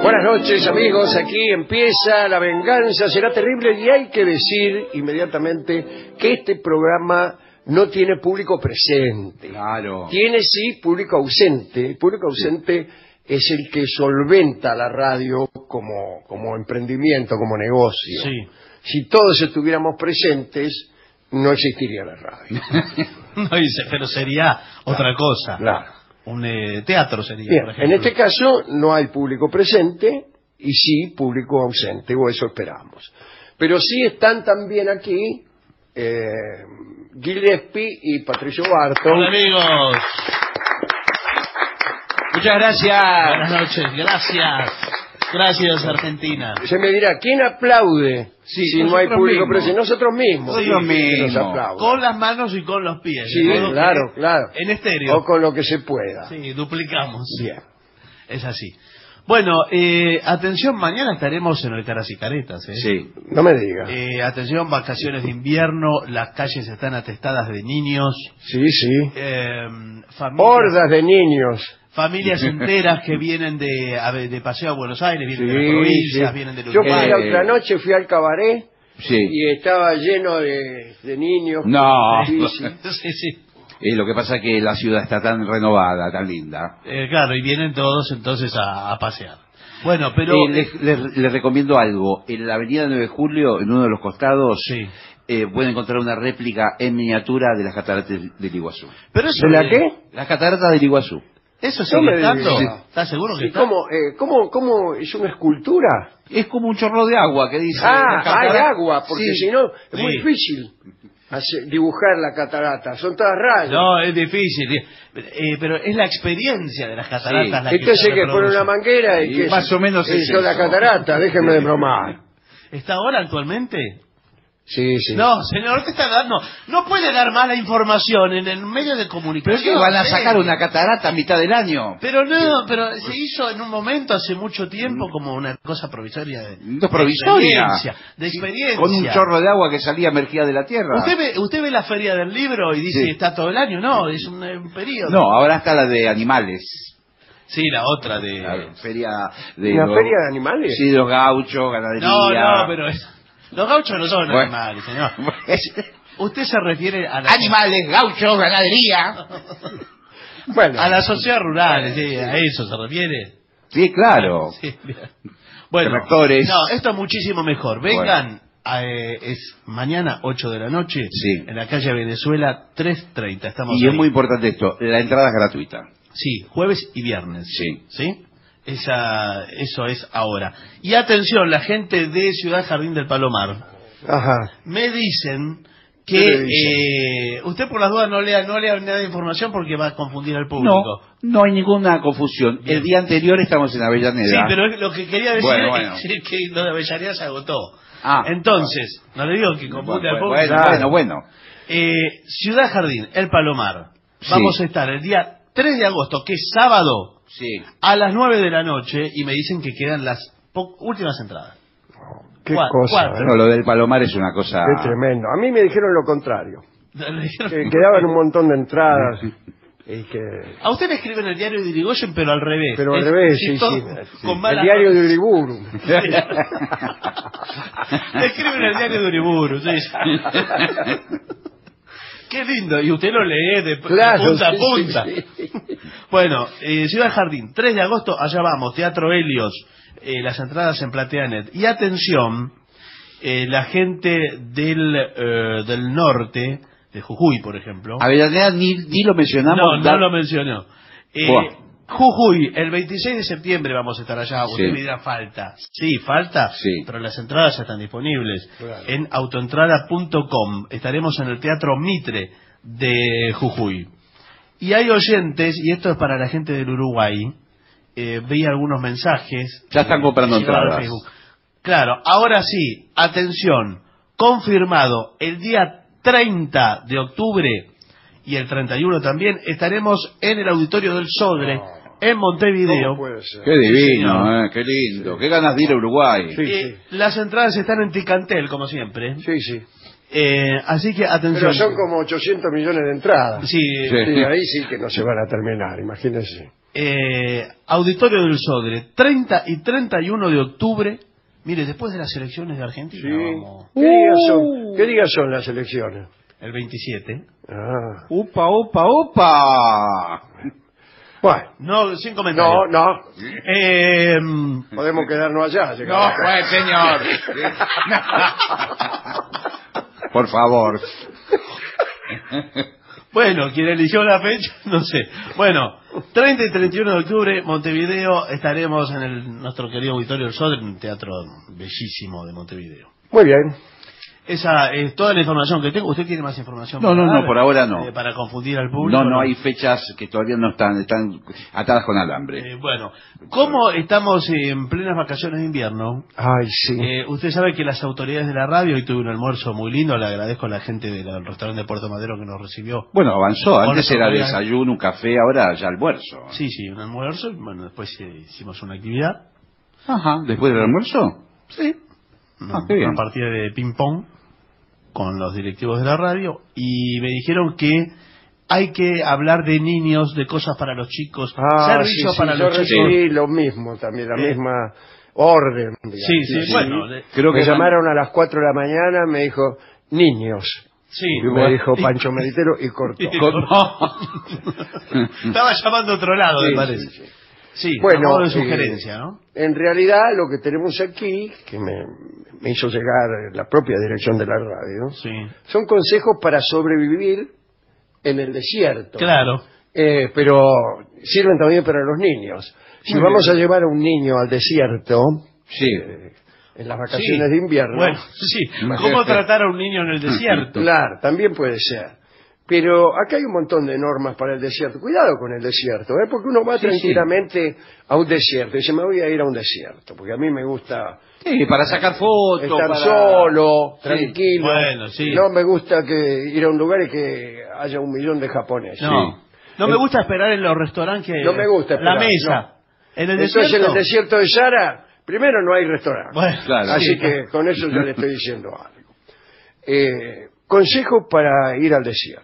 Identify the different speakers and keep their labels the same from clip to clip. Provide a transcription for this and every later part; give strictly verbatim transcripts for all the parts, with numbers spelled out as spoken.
Speaker 1: Buenas noches, amigos. Aquí empieza La Venganza Será Terrible y hay que decir inmediatamente que este programa no tiene público presente.
Speaker 2: Claro.
Speaker 1: Tiene sí público ausente. El público ausente sí. es el que solventa la radio como, como emprendimiento, como negocio.
Speaker 3: Sí.
Speaker 1: Si todos estuviéramos presentes, no existiría la radio.
Speaker 3: No dice, pero sería otra cosa.
Speaker 1: Claro.
Speaker 3: Un eh, teatro sería,
Speaker 1: Bien,
Speaker 3: por ejemplo.
Speaker 1: en este caso no hay público presente y sí público ausente, o eso esperamos. Pero sí están también aquí eh, Gillespie y Patricio Barton.
Speaker 3: Hola, amigos.
Speaker 2: Muchas gracias.
Speaker 3: Buenas noches, gracias. Gracias, Argentina.
Speaker 1: Se me dirá, ¿quién aplaude
Speaker 2: Sí,
Speaker 1: si no hay
Speaker 2: nosotros
Speaker 1: público
Speaker 2: mismos.
Speaker 1: presente? Nosotros mismos.
Speaker 2: Sí,
Speaker 1: que
Speaker 2: nosotros
Speaker 1: nos
Speaker 2: mismos.
Speaker 1: aplaudan.
Speaker 3: Con las manos y con los pies.
Speaker 1: Sí,
Speaker 3: de modo
Speaker 1: claro,
Speaker 3: que
Speaker 1: claro.
Speaker 3: En estéreo.
Speaker 1: O con lo que se pueda.
Speaker 3: Sí, duplicamos.
Speaker 1: Bien.
Speaker 3: Es así. Bueno, eh, atención, mañana estaremos en el Caras y Caretas. ¿eh?
Speaker 2: Sí.
Speaker 1: No me diga.
Speaker 3: Eh, atención, vacaciones de invierno, las calles están atestadas de niños.
Speaker 1: Sí, sí.
Speaker 3: Eh, familias,
Speaker 1: Hordas de niños.
Speaker 3: familias enteras que vienen de, a ver, de paseo a Buenos Aires, vienen
Speaker 1: Sí,
Speaker 3: de las provincias,
Speaker 1: sí.
Speaker 3: vienen del
Speaker 1: Yo fui
Speaker 3: Uruguay.
Speaker 1: la
Speaker 2: Eh,
Speaker 1: otra noche, fui al cabaret
Speaker 2: Sí.
Speaker 1: y estaba lleno de, de niños.
Speaker 2: No.
Speaker 1: Sí, sí.
Speaker 3: Sí, sí.
Speaker 2: Eh, lo que pasa es que la ciudad está tan renovada, tan linda.
Speaker 3: Eh, claro, y vienen todos entonces a, a pasear. Bueno, pero...
Speaker 2: Eh, les, les- les recomiendo algo. En la avenida nueve de julio, en uno de los costados,
Speaker 3: Sí.
Speaker 2: eh, pueden encontrar una réplica en miniatura de las cataratas del Iguazú.
Speaker 3: Pero eso
Speaker 1: ¿De la
Speaker 3: de-
Speaker 1: qué?
Speaker 2: Las cataratas del Iguazú.
Speaker 3: ¿Eso
Speaker 1: No
Speaker 3: sigue
Speaker 1: me
Speaker 3: estando?
Speaker 1: digas.
Speaker 3: ¿Estás seguro que
Speaker 1: ¿Y
Speaker 3: está?
Speaker 1: cómo, eh, cómo, cómo es una escultura?
Speaker 2: Es como un chorro de agua que dice...
Speaker 1: Ah,
Speaker 2: la catara-
Speaker 1: hay agua, porque
Speaker 2: Sí.
Speaker 1: si no es muy
Speaker 3: Sí.
Speaker 1: difícil hacer- dibujar la catarata. Son todas rayas.
Speaker 3: No, es difícil. Eh, pero es la experiencia de las cataratas
Speaker 2: Sí.
Speaker 3: la que
Speaker 1: Entonces
Speaker 3: se
Speaker 1: que pone
Speaker 3: reproduce.
Speaker 1: una manguera y
Speaker 2: Y
Speaker 1: que es-
Speaker 2: más o menos es
Speaker 1: es la
Speaker 2: eso.
Speaker 1: catarata. Déjenme de bromar.
Speaker 3: ¿Está ahora actualmente?
Speaker 1: Sí, sí.
Speaker 3: No, señor, ¿qué está dando? No puede dar mala información en el medio de
Speaker 2: Pero
Speaker 3: comunicación.
Speaker 2: es que van a
Speaker 3: ¿sí?
Speaker 2: sacar una catarata a mitad del año.
Speaker 3: Pero no, pero se hizo en un momento hace mucho tiempo como una cosa provisoria de,
Speaker 2: No es provisoria.
Speaker 3: de experiencia. De experiencia.
Speaker 2: Con un chorro de agua que salía emergida de la tierra.
Speaker 3: ¿Usted ve, usted ve la feria del libro y dice
Speaker 2: Sí.
Speaker 3: que está todo el año? No, es un, un periodo.
Speaker 2: No, ahora está la de animales.
Speaker 3: Sí, la otra de...
Speaker 2: La feria de
Speaker 1: ¿Una
Speaker 2: los-
Speaker 1: feria de animales?
Speaker 2: Sí, de los gauchos, ganadería.
Speaker 3: No, no, pero es- los gauchos no son
Speaker 2: Bueno.
Speaker 3: animales, señor. Es- usted se refiere a la,
Speaker 2: Animales, gauchos, ganadería.
Speaker 1: Bueno,
Speaker 3: a la sociedad rural, sí, a eso se refiere.
Speaker 2: Sí, claro.
Speaker 3: Sí, bien. Bueno,
Speaker 2: Tractores.
Speaker 3: no, esto es muchísimo mejor. Vengan, a, eh, es mañana ocho de la noche,
Speaker 2: Sí.
Speaker 3: en la calle Venezuela trescientos treinta. Estamos
Speaker 2: Y es
Speaker 3: ahí.
Speaker 2: muy importante esto, la entrada es gratuita.
Speaker 3: Sí, jueves y viernes.
Speaker 2: Sí.
Speaker 3: ¿Sí? Esa, eso es ahora. Y atención, la gente de Ciudad Jardín del Palomar.
Speaker 1: ajá.
Speaker 3: Me dicen
Speaker 1: ¿Qué
Speaker 3: que
Speaker 1: le dicen?
Speaker 3: eh, usted por las dudas no lea no lea nada de información porque va a confundir al
Speaker 2: No,
Speaker 3: público.
Speaker 2: no hay ninguna confusión.
Speaker 3: Bien.
Speaker 2: El día anterior estamos en Avellaneda.
Speaker 3: Sí, pero es- lo que quería decir
Speaker 2: Bueno, bueno.
Speaker 3: es que lo de Avellaneda se agotó.
Speaker 2: Ah.
Speaker 3: Entonces, no le digo que
Speaker 2: Bueno,
Speaker 3: confunde al
Speaker 2: bueno,
Speaker 3: público.
Speaker 2: bueno, bueno, bueno.
Speaker 3: Eh, Ciudad Jardín, El Palomar.
Speaker 2: Sí.
Speaker 3: Vamos a estar el día tres de agosto, que es sábado,
Speaker 2: Sí.
Speaker 3: a las nueve de la noche, y me dicen que quedan las po- últimas entradas.
Speaker 1: Qué
Speaker 3: ¿Cuál-
Speaker 1: cosa.
Speaker 3: cuál?
Speaker 1: ¿eh?
Speaker 2: No, lo del Palomar es una cosa...
Speaker 1: Qué tremendo. A mí me dijeron lo contrario.
Speaker 3: Le dijeron-
Speaker 1: Que quedaban un montón de entradas. Y que...
Speaker 3: A usted le escriben el diario de Irigoyen, pero al revés.
Speaker 1: Pero al
Speaker 3: Es-
Speaker 1: revés,
Speaker 3: sí,
Speaker 1: sí,
Speaker 3: todo
Speaker 1: sí.
Speaker 3: con
Speaker 1: El
Speaker 3: malas
Speaker 1: diario de
Speaker 3: notas.
Speaker 1: Uriburu.
Speaker 3: Le escriben el diario de Uriburu, sí. Qué lindo, y usted lo lee de, de
Speaker 1: Claro,
Speaker 3: punta a
Speaker 1: sí,
Speaker 3: punta.
Speaker 1: sí, sí.
Speaker 3: Bueno, eh, Ciudad Jardín, tres de agosto, allá vamos, Teatro Helios, eh, las entradas en PlateaNet. Y atención, eh, la gente del, eh, del norte, de Jujuy, por ejemplo.
Speaker 2: Avellaneda ni, ni lo mencionamos.
Speaker 3: No, no
Speaker 2: da-
Speaker 3: lo mencionó. Eh,
Speaker 2: Buah.
Speaker 3: Jujuy, el veintiséis de septiembre vamos a estar allá. Usted
Speaker 2: Sí.
Speaker 3: me dirá, falta. Sí, falta,
Speaker 2: Sí.
Speaker 3: pero las entradas ya están disponibles.
Speaker 1: Claro.
Speaker 3: En autoentrada punto com. Estaremos en el Teatro Mitre de Jujuy. Y hay oyentes, y esto es para la gente del Uruguay, eh, vi algunos mensajes.
Speaker 2: Ya están comprando
Speaker 3: que llegaron a
Speaker 2: entradas.
Speaker 3: Facebook. Claro, ahora sí, atención, confirmado, el día treinta de octubre y el treinta y uno también, estaremos en el Auditorio del Sodre, en Montevideo.
Speaker 1: ¿Cómo puede ser?
Speaker 2: Qué divino,
Speaker 3: señor.
Speaker 2: eh, qué lindo. Qué ganas de ir a Uruguay.
Speaker 1: Sí,
Speaker 3: Eh, las entradas están en Ticantel, como siempre.
Speaker 1: Sí, sí.
Speaker 3: Eh, así que atención.
Speaker 1: Pero son como ochocientos millones de entradas.
Speaker 3: Sí,
Speaker 2: Sí.
Speaker 1: Sí, ahí sí que no se van a terminar, imagínense.
Speaker 3: Eh, Auditorio del Sodre, treinta y treinta y uno de octubre. Mire, después de las elecciones de Argentina,
Speaker 1: Sí.
Speaker 3: vamos.
Speaker 1: ¿Qué, días son, ¿Qué días son las elecciones?
Speaker 3: El veintisiete.
Speaker 1: Ah.
Speaker 2: ¡Upa, upa, upa!
Speaker 1: Bueno,
Speaker 3: No, sin comentarios.
Speaker 1: no, no.
Speaker 3: Eh,
Speaker 1: Podemos quedarnos allá.
Speaker 2: No,
Speaker 1: llegamos acá.
Speaker 2: pues, señor. Por favor.
Speaker 3: bueno, quien eligió la fecha, no sé. Bueno, treinta y treinta y uno de octubre, Montevideo, estaremos en el, nuestro querido Auditorio del Sodre, un teatro bellísimo de Montevideo.
Speaker 1: Muy bien.
Speaker 3: Esa es toda la información que tengo. ¿Usted tiene más información?
Speaker 2: No,
Speaker 3: para
Speaker 2: no,
Speaker 3: dar?
Speaker 2: no, por ahora no.
Speaker 3: Eh, para confundir al público.
Speaker 2: No, no hay fechas que todavía no están, están atadas con alambre.
Speaker 3: Eh, bueno, como estamos en plenas vacaciones de invierno,
Speaker 1: Ay, sí.
Speaker 3: eh, usted sabe que las autoridades de la radio, hoy tuve un almuerzo muy lindo, le agradezco a la gente del restaurante de Puerto Madero que nos recibió.
Speaker 2: Bueno, avanzó.
Speaker 3: Con
Speaker 2: Antes
Speaker 3: la
Speaker 2: era
Speaker 3: autoridad.
Speaker 2: desayuno, un café, ahora ya almuerzo.
Speaker 3: Sí, sí, un almuerzo, y bueno, después eh, hicimos una actividad.
Speaker 2: Ajá. ¿Después del almuerzo?
Speaker 3: Sí.
Speaker 2: Ah, qué bien.
Speaker 3: Una partida de ping-pong con los directivos de la radio y me dijeron que hay que hablar de niños, de cosas para los chicos,
Speaker 1: Ah,
Speaker 3: servicio
Speaker 1: sí, sí,
Speaker 3: para
Speaker 1: yo
Speaker 3: los chicos.
Speaker 1: recibí lo mismo también, la
Speaker 3: Eh.
Speaker 1: misma orden. digamos.
Speaker 3: Sí, sí, bueno, de-
Speaker 2: Creo
Speaker 1: Me
Speaker 2: que
Speaker 1: llamaron a las cuatro de la mañana, me dijo, niños.
Speaker 3: sí.
Speaker 1: Y me dijo Pancho Meritero y cortó.
Speaker 3: Y cortó. Estaba llamando a otro lado,
Speaker 1: Sí,
Speaker 3: me parece.
Speaker 1: sí, sí.
Speaker 3: Sí,
Speaker 1: Bueno,
Speaker 3: a modo de
Speaker 1: eh,
Speaker 3: sugerencia, ¿no?
Speaker 1: En realidad lo que tenemos aquí, que me, me hizo llegar la propia dirección de la radio,
Speaker 3: Sí.
Speaker 1: son consejos para sobrevivir en el desierto.
Speaker 3: Claro.
Speaker 1: Eh, pero sirven también para los niños. Si
Speaker 2: Muy
Speaker 1: vamos
Speaker 2: bien.
Speaker 1: a llevar a un niño al desierto,
Speaker 2: Sí.
Speaker 1: eh, en las vacaciones
Speaker 3: Sí.
Speaker 1: de invierno,
Speaker 3: Bueno, sí. ¿Cómo tratar a un niño en el desierto?
Speaker 1: claro, también puede ser. Pero acá hay un montón de normas para el desierto. Cuidado con el desierto, ¿eh? Porque uno va
Speaker 2: Sí,
Speaker 1: tranquilamente a un desierto y dice, me voy a ir a un desierto, porque a mí me gusta
Speaker 2: Sí, para sacar fotos.
Speaker 1: estar
Speaker 2: para...
Speaker 1: solo,
Speaker 2: Sí.
Speaker 1: tranquilo.
Speaker 3: Bueno, sí.
Speaker 1: No me gusta que ir a un lugar y que haya un millón de japoneses.
Speaker 3: No. No me gusta esperar en los restaurantes.
Speaker 1: No me gusta esperar,
Speaker 3: La mesa.
Speaker 1: no.
Speaker 3: En el
Speaker 1: Entonces
Speaker 3: desierto.
Speaker 1: en el desierto de Sahara, primero no hay restaurante.
Speaker 3: Bueno,
Speaker 2: Claro.
Speaker 1: Así
Speaker 3: sí.
Speaker 1: que con eso ya le estoy diciendo algo. Eh, consejos para ir al desierto.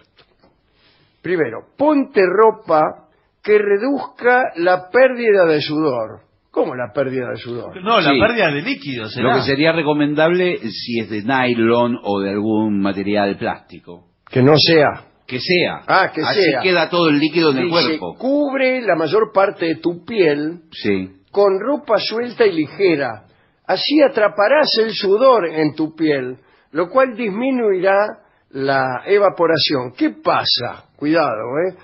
Speaker 1: Primero, ponte ropa que reduzca la pérdida de sudor. ¿Cómo la pérdida de sudor?
Speaker 3: No, la
Speaker 2: Sí.
Speaker 3: pérdida de líquidos. ¿será?
Speaker 2: Lo que sería recomendable si es de nylon o de algún material plástico.
Speaker 1: Que no sea.
Speaker 2: Que sea.
Speaker 1: Ah, que
Speaker 2: Así
Speaker 1: sea.
Speaker 2: queda todo el líquido en el
Speaker 1: Dice,
Speaker 2: cuerpo.
Speaker 1: cubre la mayor parte de tu piel
Speaker 2: Sí.
Speaker 1: con ropa suelta y ligera. Así atraparás el sudor en tu piel, lo cual disminuirá la evaporación. ¿Qué pasa? Cuidado, ¿eh?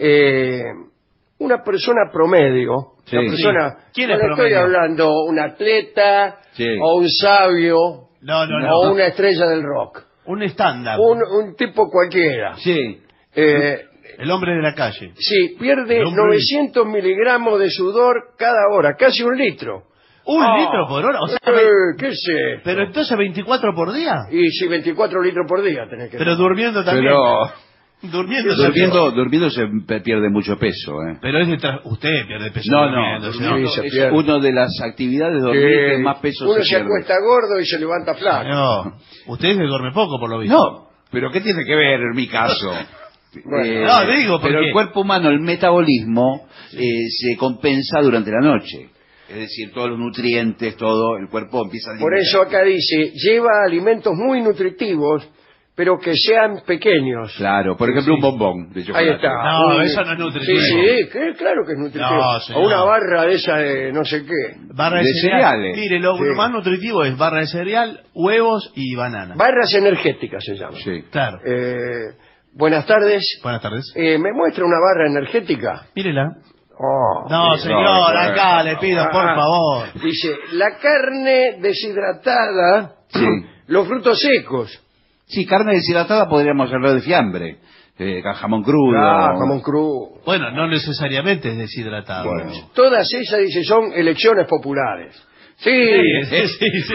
Speaker 1: Eh, una persona promedio,
Speaker 2: Sí.
Speaker 1: una persona,
Speaker 3: Sí. ¿Quién
Speaker 1: no
Speaker 3: es
Speaker 1: le estoy
Speaker 3: promedio?
Speaker 1: hablando un atleta
Speaker 2: Sí.
Speaker 1: o un sabio
Speaker 3: No, no, no.
Speaker 1: o una estrella del rock,
Speaker 3: Un estándar.
Speaker 1: un, un tipo cualquiera.
Speaker 2: Sí.
Speaker 1: Eh,
Speaker 3: El hombre de la calle.
Speaker 1: sí, pierde
Speaker 3: El hombre-
Speaker 1: novecientos miligramos de sudor cada hora, casi un litro.
Speaker 3: ¿Un
Speaker 1: Ah.
Speaker 3: litro por hora? O sea,
Speaker 1: Eh,
Speaker 3: ve-
Speaker 1: ¿Qué sé?
Speaker 3: pero entonces veinticuatro por día.
Speaker 1: Y si veinticuatro litros por día tenés que...
Speaker 3: Pero durmiendo también.
Speaker 2: Pero
Speaker 3: Durmiendo
Speaker 2: durmiendo,
Speaker 3: también.
Speaker 2: durmiendo se pe- pierde mucho peso. ¿eh?
Speaker 3: Pero es de tra- usted pierde peso
Speaker 2: No,
Speaker 3: durmiendo,
Speaker 2: no.
Speaker 3: ¿sí?
Speaker 2: durmiendo
Speaker 1: Sí, se
Speaker 2: es
Speaker 1: pierde.
Speaker 2: una de las actividades de dormir que más peso
Speaker 1: uno
Speaker 2: se
Speaker 1: se,
Speaker 2: pierde.
Speaker 1: acuesta gordo y se levanta flaco.
Speaker 3: No, usted se duerme poco por lo visto.
Speaker 2: No, pero ¿qué tiene que ver en mi caso?
Speaker 1: Bueno,
Speaker 3: no, digo,
Speaker 2: pero
Speaker 3: porque-
Speaker 2: el cuerpo humano, el metabolismo, eh, se compensa durante la noche. Es decir, todos los nutrientes, todo, el cuerpo empieza a
Speaker 1: Por
Speaker 2: eliminar.
Speaker 1: eso acá dice, lleva alimentos muy nutritivos, pero que sean pequeños.
Speaker 2: Claro, por ejemplo, un bombón de chocolate.
Speaker 1: Ahí está.
Speaker 3: No,
Speaker 1: Un-
Speaker 3: eso no es nutritivo.
Speaker 1: Sí, sí, que- claro que es nutritivo.
Speaker 3: No, señor.
Speaker 1: o una barra de esa de no sé qué.
Speaker 3: Barra de,
Speaker 2: De
Speaker 3: cereal.
Speaker 2: cereales.
Speaker 3: Mire, lo
Speaker 1: Sí.
Speaker 3: más nutritivo es barra de cereal, huevos y banana.
Speaker 1: Barras energéticas se llaman.
Speaker 2: Sí.
Speaker 3: Claro.
Speaker 1: Eh, buenas tardes.
Speaker 3: Buenas tardes.
Speaker 1: Eh, ¿Me muestra una barra energética?
Speaker 3: Mírela.
Speaker 1: Oh,
Speaker 3: No,
Speaker 1: mire.
Speaker 3: señor,
Speaker 2: no,
Speaker 3: acá
Speaker 2: no,
Speaker 3: le pido,
Speaker 1: Ah,
Speaker 3: por favor.
Speaker 1: Dice, la carne deshidratada,
Speaker 2: Sí.
Speaker 1: los frutos secos.
Speaker 2: Sí, carne deshidratada podríamos hablar de fiambre, eh, jamón crudo.
Speaker 1: Ah, jamón crudo.
Speaker 3: Bueno, no necesariamente es deshidratado.
Speaker 2: Bueno.
Speaker 1: Todas esas, dice, son elecciones populares. Sí,
Speaker 3: Sí, sí, sí.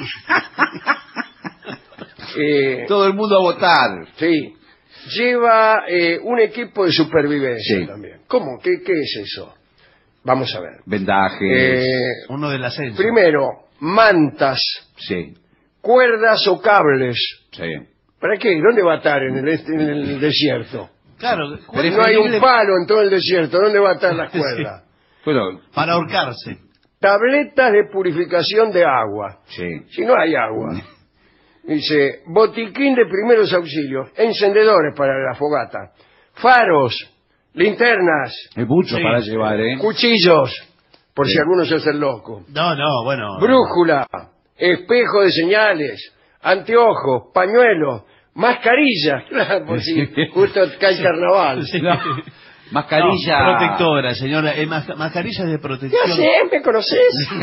Speaker 1: eh,
Speaker 2: Todo el mundo a votar.
Speaker 1: sí. Lleva eh, un equipo de supervivencia
Speaker 2: Sí.
Speaker 1: también. ¿Cómo? ¿Qué, ¿Qué es eso? Vamos a ver.
Speaker 2: Vendajes.
Speaker 1: Eh,
Speaker 3: Uno del ascenso.
Speaker 1: primero, mantas,
Speaker 2: Sí,
Speaker 1: cuerdas o cables.
Speaker 2: sí.
Speaker 1: ¿Para qué? ¿Dónde va a estar? En el, este- en el desierto.
Speaker 3: Claro,
Speaker 1: Pero no hay un palo en todo el desierto, ¿dónde va a estar la cuerda?
Speaker 2: Bueno,
Speaker 3: para ahorcarse.
Speaker 1: Tabletas de purificación de agua.
Speaker 2: sí.
Speaker 1: Si no hay agua. Dice, botiquín de primeros auxilios, encendedores para la fogata, faros, linternas,
Speaker 2: Es mucho
Speaker 3: Sí.
Speaker 2: para llevar, ¿eh?
Speaker 1: cuchillos, por
Speaker 2: Sí.
Speaker 1: si alguno se hace el loco,
Speaker 3: No, no, bueno.
Speaker 1: brújula, espejo de señales, anteojos, pañuelos, mascarillas, claro, por si justo cae el carnaval.
Speaker 3: Sí.
Speaker 2: No. Mascarilla.
Speaker 3: No, protectora, señora. Eh, mas- mascarillas de
Speaker 1: ¿Qué
Speaker 3: protección.
Speaker 1: haces? ¿Me conoces?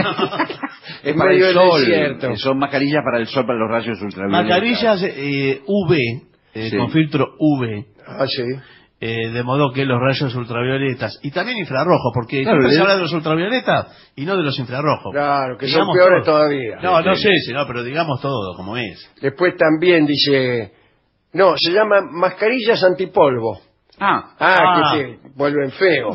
Speaker 2: Es
Speaker 1: En
Speaker 2: para
Speaker 1: medio
Speaker 2: el
Speaker 1: del
Speaker 2: sol.
Speaker 1: desierto.
Speaker 2: eh, Son mascarillas para el sol, para los rayos ultravioletas.
Speaker 3: Mascarillas eh, U V, eh,
Speaker 2: Sí.
Speaker 3: con filtro U V.
Speaker 1: Ah, sí.
Speaker 3: Eh, de modo que los rayos ultravioletas y también infrarrojos, porque
Speaker 2: Claro,
Speaker 3: siempre se
Speaker 2: ¿eh?
Speaker 3: habla de los ultravioletas y no de los infrarrojos.
Speaker 1: Claro, que
Speaker 3: Digamos
Speaker 1: son peores
Speaker 3: todo.
Speaker 1: todavía.
Speaker 3: No, no
Speaker 2: Sí.
Speaker 3: sé, si no, pero digamos todo como es.
Speaker 1: Después también dice, no, se llama mascarillas antipolvo.
Speaker 2: Ah,
Speaker 1: Ah,
Speaker 3: Ah.
Speaker 1: que te vuelven feo.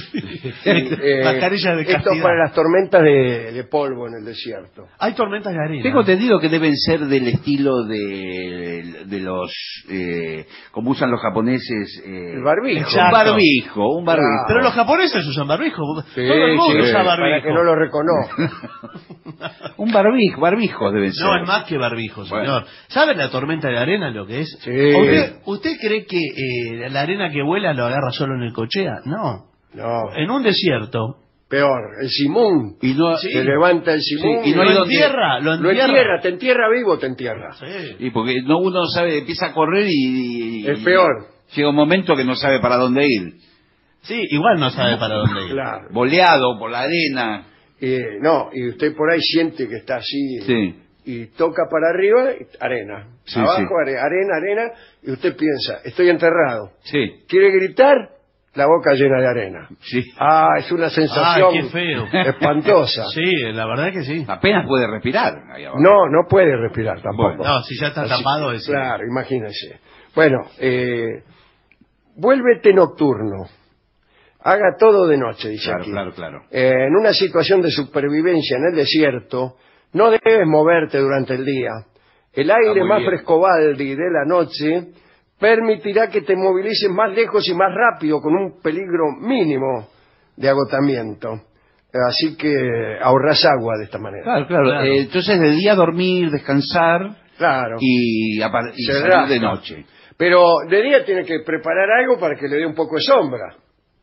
Speaker 1: Eh,
Speaker 3: Mascarillas de
Speaker 1: Esto
Speaker 3: castidad.
Speaker 1: para las tormentas de, de polvo en el desierto.
Speaker 3: Hay tormentas de arena.
Speaker 2: tengo entendido que deben ser del estilo de, de los, eh, como usan los japoneses. Eh,
Speaker 1: El barbijo.
Speaker 2: Un
Speaker 3: Exacto.
Speaker 2: barbijo, un barbijo.
Speaker 1: Claro.
Speaker 3: Pero los japoneses usan barbijo.
Speaker 1: Sí,
Speaker 3: Todo el mundo
Speaker 1: sí,
Speaker 3: usa
Speaker 1: para
Speaker 3: barbijo.
Speaker 1: que no lo reconozca.
Speaker 2: Un barbijo, barbijo deben ser.
Speaker 3: No, es más que barbijo, señor.
Speaker 2: Bueno.
Speaker 3: ¿Sabe la tormenta de arena lo que es?
Speaker 1: Sí.
Speaker 3: ¿Usted, usted cree que eh, la arena que vuela lo agarra solo en el cochea? No.
Speaker 1: No,
Speaker 3: En un desierto.
Speaker 1: peor, el simún.
Speaker 2: Y no,
Speaker 3: Sí.
Speaker 1: Se levanta el simún
Speaker 2: Sí, y no hay
Speaker 3: lo
Speaker 2: donde-
Speaker 3: entierra, lo
Speaker 1: lo
Speaker 3: entierra.
Speaker 1: entierra, te entierra vivo, te entierra.
Speaker 3: Sí.
Speaker 2: y porque no uno sabe, empieza a correr y, y-
Speaker 1: Es peor.
Speaker 2: Llega un momento que no sabe para dónde ir.
Speaker 3: Sí, igual no sabe para dónde ir.
Speaker 1: Claro.
Speaker 2: Boleado por la arena.
Speaker 1: Eh, no, y usted por ahí siente que está así
Speaker 2: Sí.
Speaker 1: y toca para arriba, arena.
Speaker 2: Sí,
Speaker 1: Abajo,
Speaker 2: sí.
Speaker 1: are- arena, arena, y usted piensa, estoy enterrado.
Speaker 2: Sí,
Speaker 1: ¿Quiere gritar? La boca llena de arena.
Speaker 2: sí.
Speaker 1: Ah, es una sensación
Speaker 3: Ay, qué feo.
Speaker 1: espantosa.
Speaker 3: Sí, la verdad que sí.
Speaker 2: Apenas puede respirar ahí abajo.
Speaker 1: No, no puede respirar tampoco.
Speaker 2: Bueno.
Speaker 3: No, si ya está
Speaker 1: Así
Speaker 3: tapado
Speaker 1: que,
Speaker 3: es...
Speaker 1: Claro, imagínense. Bueno, eh, vuélvete nocturno. Haga todo de noche, dice
Speaker 2: Claro,
Speaker 1: aquí.
Speaker 2: claro, claro.
Speaker 1: Eh, en una situación de supervivencia en el desierto, no debes moverte durante el día. El aire
Speaker 2: muy
Speaker 1: más
Speaker 2: bien.
Speaker 1: frescobaldi de la noche permitirá que te movilices más lejos y más rápido con un peligro mínimo de agotamiento. Así que ahorras agua de esta manera.
Speaker 2: Claro, claro.
Speaker 3: Claro.
Speaker 2: Eh, entonces de día dormir, descansar
Speaker 1: Claro.
Speaker 2: y, apar- y
Speaker 1: Se
Speaker 2: salir
Speaker 1: rasca.
Speaker 2: de noche.
Speaker 1: Pero de día tiene que preparar algo para que le dé un poco de sombra.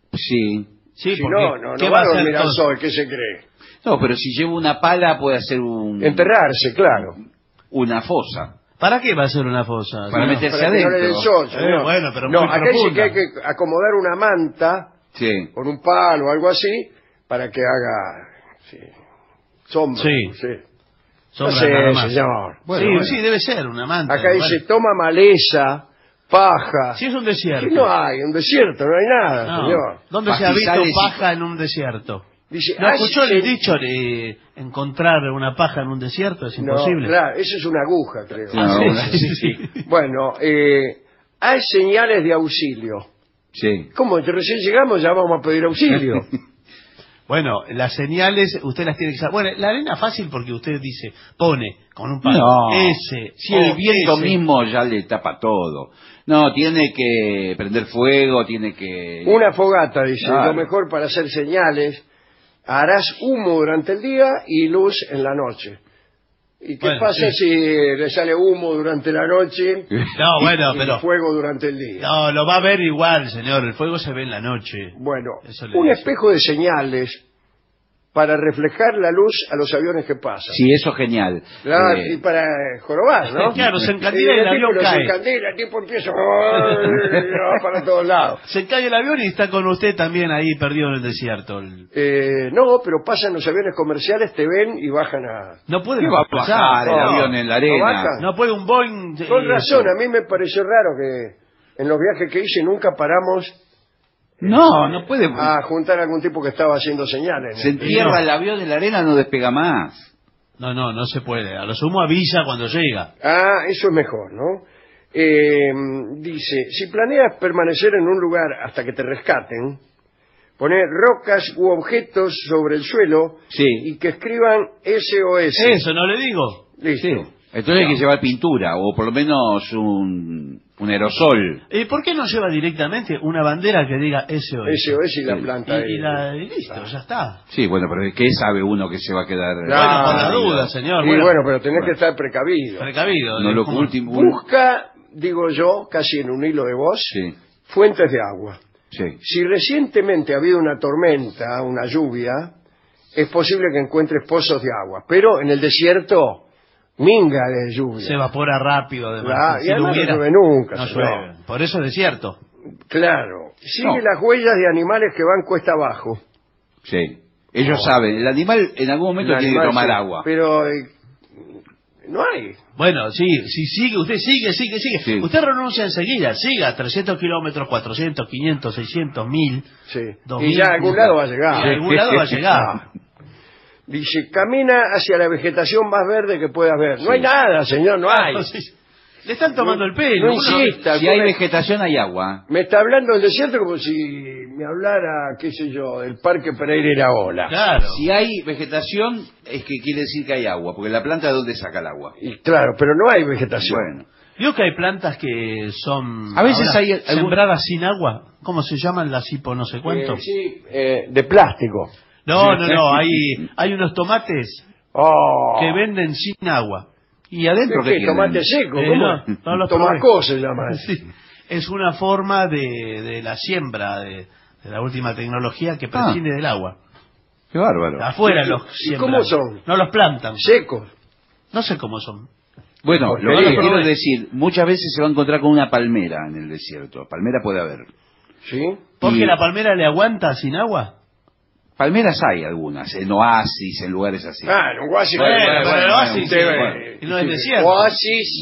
Speaker 2: Sí.
Speaker 3: Sí,
Speaker 1: Si
Speaker 3: porque
Speaker 1: no, no,
Speaker 3: ¿qué
Speaker 1: no va a
Speaker 3: hacer
Speaker 1: dormir al
Speaker 3: todo?
Speaker 1: sol, ¿qué se cree?
Speaker 2: No, pero si lleva una pala puede hacer un,
Speaker 1: Enterrarse, claro.
Speaker 2: una fosa.
Speaker 3: ¿Para qué va a ser una fosa?
Speaker 2: Para
Speaker 3: señor?
Speaker 2: meterse
Speaker 1: Para que no le dé el
Speaker 2: adentro.
Speaker 1: sol,
Speaker 3: Eh,
Speaker 1: señor.
Speaker 3: bueno, pero
Speaker 1: no,
Speaker 3: muy
Speaker 1: acá dice
Speaker 3: profunda.
Speaker 1: que hay que acomodar una manta
Speaker 2: Sí.
Speaker 1: con un palo o algo así para que haga sí, sombra.
Speaker 3: Sí.
Speaker 1: No sé,
Speaker 3: Sombra
Speaker 1: No sé,
Speaker 3: nada más.
Speaker 1: señor.
Speaker 3: sí,
Speaker 2: Bueno, bueno.
Speaker 3: sí, debe ser una manta.
Speaker 1: Acá
Speaker 3: bueno.
Speaker 1: dice toma maleza, paja.
Speaker 3: Si es un desierto.
Speaker 1: Y no hay, un desierto, no hay nada,
Speaker 3: No.
Speaker 1: señor.
Speaker 3: ¿Dónde se ha visto
Speaker 2: Pastizales y-
Speaker 3: paja en un desierto?
Speaker 1: Dice,
Speaker 3: ¿No
Speaker 1: "Ay,
Speaker 3: escuchó el
Speaker 1: se-
Speaker 3: dicho de encontrar una paja en un desierto? Es
Speaker 1: No,
Speaker 3: imposible.
Speaker 1: claro, eso es una aguja, creo.
Speaker 2: No,
Speaker 3: Ah, sí,
Speaker 2: una-
Speaker 3: sí, sí, sí.
Speaker 1: Bueno, eh, hay señales de auxilio.
Speaker 2: Sí.
Speaker 1: ¿Cómo? Recién llegamos, ya vamos a pedir auxilio.
Speaker 3: Bueno, las señales usted las tiene que saber. Bueno, la arena fácil porque usted dice, pone con un palo
Speaker 2: No.
Speaker 3: S.
Speaker 2: Si el
Speaker 3: o
Speaker 2: viento
Speaker 3: S.
Speaker 2: mismo ya le tapa todo. No, tiene que prender fuego, tiene que...
Speaker 1: Una fogata, dice,
Speaker 2: Claro.
Speaker 1: lo mejor para hacer señales. Harás humo durante el día y luz en la noche. ¿Y qué
Speaker 3: Bueno,
Speaker 1: pasa
Speaker 3: sí.
Speaker 1: si le sale humo durante la noche
Speaker 3: No, bueno,
Speaker 1: y
Speaker 3: pero...
Speaker 1: fuego durante el día?
Speaker 3: No, lo va a ver igual, señor. El fuego se ve en la noche.
Speaker 1: Bueno,
Speaker 3: Eso le
Speaker 1: un
Speaker 3: dice.
Speaker 1: espejo de señales para reflejar la luz a los aviones que pasan.
Speaker 2: Sí, eso genial.
Speaker 1: Claro,
Speaker 2: Eh,
Speaker 1: y para jorobar, ¿no?
Speaker 3: Claro, se encandila
Speaker 1: Y
Speaker 3: y el
Speaker 1: tipo
Speaker 3: avión
Speaker 1: los
Speaker 3: cae.
Speaker 1: encandila, el tipo empieza ¡ay! va para todos lados.
Speaker 3: Se cae el avión y está con usted también ahí perdido en el desierto. El-
Speaker 1: Eh, no, pero pasan los aviones comerciales, te ven y bajan a...
Speaker 3: No puede
Speaker 2: ¿Qué va a bajar el
Speaker 1: No,
Speaker 2: avión en la
Speaker 1: no
Speaker 2: arena?
Speaker 1: baja.
Speaker 3: No puede un Boeing...
Speaker 1: Con
Speaker 3: eh,
Speaker 1: razón, a mí me pareció raro que en los viajes que hice nunca paramos
Speaker 2: No, no puede.
Speaker 1: a juntar a algún tipo que estaba haciendo señales.
Speaker 2: Se entierra
Speaker 3: no.
Speaker 2: el avión en la arena, no despega más.
Speaker 3: No, no, no se puede. A lo sumo avisa cuando llega.
Speaker 1: Ah, eso es mejor, ¿no? Eh, dice, si planeas permanecer en un lugar hasta que te rescaten, poner rocas u objetos sobre el suelo
Speaker 2: Sí.
Speaker 1: y que escriban S O S.
Speaker 3: Eso, no le digo.
Speaker 1: Listo.
Speaker 2: Sí. Entonces hay que llevar pintura, o por lo menos un... un aerosol.
Speaker 3: ¿Y por qué no lleva directamente una bandera que diga S O S?
Speaker 1: S O S y la
Speaker 2: Sí.
Speaker 1: planta
Speaker 3: Y, y
Speaker 1: de...
Speaker 3: la- y listo, ya está.
Speaker 2: Sí, bueno, pero ¿qué sabe uno que se va a quedar?
Speaker 1: Claro.
Speaker 3: Bueno, por la duda, señor.
Speaker 1: Y
Speaker 3: bueno,
Speaker 1: bueno, pero tenés
Speaker 2: bueno.
Speaker 1: que estar precavido.
Speaker 3: precavido.
Speaker 2: No
Speaker 3: eh,
Speaker 2: lo
Speaker 3: como-
Speaker 2: último. un-
Speaker 1: Busca, digo yo, casi en un hilo de voz,
Speaker 2: Sí,
Speaker 1: fuentes de agua.
Speaker 2: sí.
Speaker 1: Si recientemente ha habido una tormenta, una lluvia, es posible que encuentres pozos de agua. Pero en el desierto, minga de lluvia.
Speaker 3: Se evapora rápido, además.
Speaker 1: Claro, y
Speaker 3: Si lo
Speaker 1: además no
Speaker 3: hubiera-
Speaker 1: llueve nunca,
Speaker 3: No
Speaker 1: señor.
Speaker 3: llueve. Por eso es desierto.
Speaker 1: Claro. Sigue
Speaker 2: No.
Speaker 1: las huellas de animales que van cuesta abajo.
Speaker 2: Sí. Ellos saben, el animal en algún momento
Speaker 1: El
Speaker 2: tiene que
Speaker 1: animal,
Speaker 2: tomar
Speaker 1: sí,
Speaker 2: agua.
Speaker 1: Pero eh, no hay.
Speaker 3: Bueno, sí, si sigue, usted sigue, sigue, sigue.
Speaker 2: Sí.
Speaker 3: Usted renuncia enseguida, siga, trescientos kilómetros, cuatrocientos, quinientos, seiscientos, mil.
Speaker 1: Sí.
Speaker 3: Dos
Speaker 1: Y
Speaker 3: mil.
Speaker 1: ya a algún lado va a llegar.
Speaker 3: Y a algún lado va a llegar.
Speaker 1: Ah. Dice, camina hacia la vegetación más verde que puedas ver. No
Speaker 2: Sí.
Speaker 1: hay nada, señor, no hay.
Speaker 3: Ah, sí. Le están tomando
Speaker 1: No-
Speaker 3: el pelo.
Speaker 1: no
Speaker 3: Uno-
Speaker 1: insista.
Speaker 2: Si hay
Speaker 1: Alguna-
Speaker 2: vegetación, hay agua.
Speaker 1: Me está hablando del desierto como si me hablara, qué sé yo, del Parque Pereira Iraola.
Speaker 3: Claro.
Speaker 2: Si hay vegetación, es que quiere decir que hay agua, porque la planta, ¿de dónde saca el agua?
Speaker 1: Y claro, pero no hay vegetación.
Speaker 2: Bueno,
Speaker 3: Vio que hay plantas que son
Speaker 2: A veces
Speaker 3: ahora
Speaker 2: hay algún-
Speaker 3: sembradas sin agua. ¿Cómo se llaman las hipo no sé cuánto?
Speaker 1: Eh, sí, eh, de plástico.
Speaker 3: No, no, no. Hay, hay unos tomates
Speaker 1: Oh.
Speaker 3: que venden sin agua.
Speaker 2: ¿y adentro
Speaker 1: ¿Qué,
Speaker 2: qué tienen?
Speaker 1: tomate seco?
Speaker 3: Eh,
Speaker 1: ¿Cómo?
Speaker 3: no, no los
Speaker 1: Tomacó se llama.
Speaker 3: Sí. Es una forma de, de la siembra de, de la última tecnología que
Speaker 2: Ah.
Speaker 3: prescinde del agua.
Speaker 2: Qué bárbaro.
Speaker 3: Afuera
Speaker 1: ¿Y-
Speaker 3: los
Speaker 1: y
Speaker 3: siembran.
Speaker 1: cómo son?
Speaker 3: No los plantan.
Speaker 1: Secos.
Speaker 3: No sé cómo son.
Speaker 2: Bueno, lo
Speaker 1: Porquería.
Speaker 2: que quiero decir, muchas veces se va a encontrar con una palmera en el desierto. Palmera puede haber.
Speaker 1: ¿Sí?
Speaker 3: ¿Porque
Speaker 2: Y-
Speaker 3: la palmera le aguanta sin agua?
Speaker 2: Palmeras hay algunas, en oasis, en lugares así.
Speaker 1: Ah, en un oasis.
Speaker 3: Bueno,
Speaker 1: bueno,
Speaker 3: pero
Speaker 1: bueno,
Speaker 3: el oasis,
Speaker 1: usted
Speaker 3: sí,
Speaker 1: ve,
Speaker 3: bueno, y no es
Speaker 1: sí,
Speaker 3: desierto.
Speaker 1: Oasis,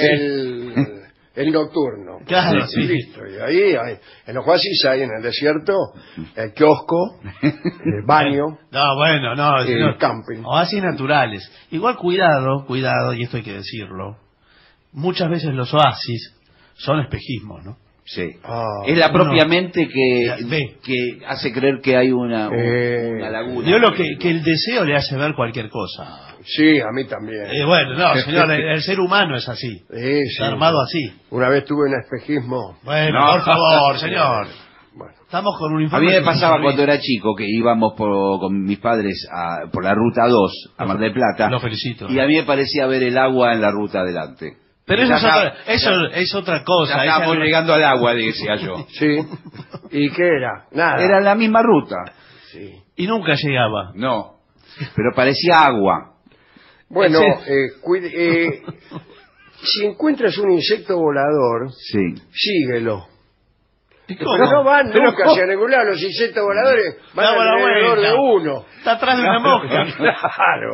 Speaker 1: el, el nocturno.
Speaker 3: Claro, sí.
Speaker 1: Listo. Y ahí hay, en los oasis hay en el desierto el kiosco, el baño,
Speaker 3: No, bueno, no.
Speaker 1: el
Speaker 3: no.
Speaker 1: camping.
Speaker 3: Oasis naturales. Igual cuidado, cuidado, y esto hay que decirlo. Muchas veces los oasis son espejismos, ¿no?
Speaker 2: Sí.
Speaker 1: Ah.
Speaker 2: Es la propia
Speaker 3: No.
Speaker 2: mente que,
Speaker 3: Ve.
Speaker 2: que hace creer que hay una,
Speaker 1: Eh,
Speaker 2: una laguna.
Speaker 3: Yo lo que, que el deseo le hace ver cualquier cosa.
Speaker 1: Sí, a mí también.
Speaker 3: Eh, bueno, no, señor, el, el ser humano es así.
Speaker 1: Sí, sí.
Speaker 3: Está armado así.
Speaker 1: Una vez tuve un espejismo.
Speaker 3: Bueno,
Speaker 2: No.
Speaker 3: por favor, señor.
Speaker 1: Bueno,
Speaker 3: Estamos con un
Speaker 2: A
Speaker 3: informe.
Speaker 2: mí me
Speaker 3: que
Speaker 2: pasaba
Speaker 3: no
Speaker 2: cuando era chico que íbamos por- con mis padres a- por la ruta dos a Mar del Plata.
Speaker 3: Lo felicito.
Speaker 2: Y a mí me parecía ver el agua en la ruta adelante.
Speaker 3: Pero eso
Speaker 2: Ya
Speaker 3: es,
Speaker 2: está-
Speaker 3: otra, eso es otra cosa.
Speaker 2: Ya
Speaker 3: esa-
Speaker 2: estábamos llegando al agua, decía yo.
Speaker 1: sí. ¿Y qué era? Nada.
Speaker 2: Era la misma ruta.
Speaker 1: Sí.
Speaker 3: Y nunca llegaba.
Speaker 2: No, pero parecía agua.
Speaker 1: Bueno,
Speaker 3: Ese-
Speaker 1: eh, cuide- eh, si encuentras un insecto volador,
Speaker 2: Sí.
Speaker 1: síguelo.
Speaker 3: ¿Y
Speaker 1: Pero no van nunca hacia ningún lado. Los insectos voladores van
Speaker 3: Da la
Speaker 1: alrededor
Speaker 3: vuelta.
Speaker 1: de uno.
Speaker 3: Está atrás de una mosca.
Speaker 1: Claro.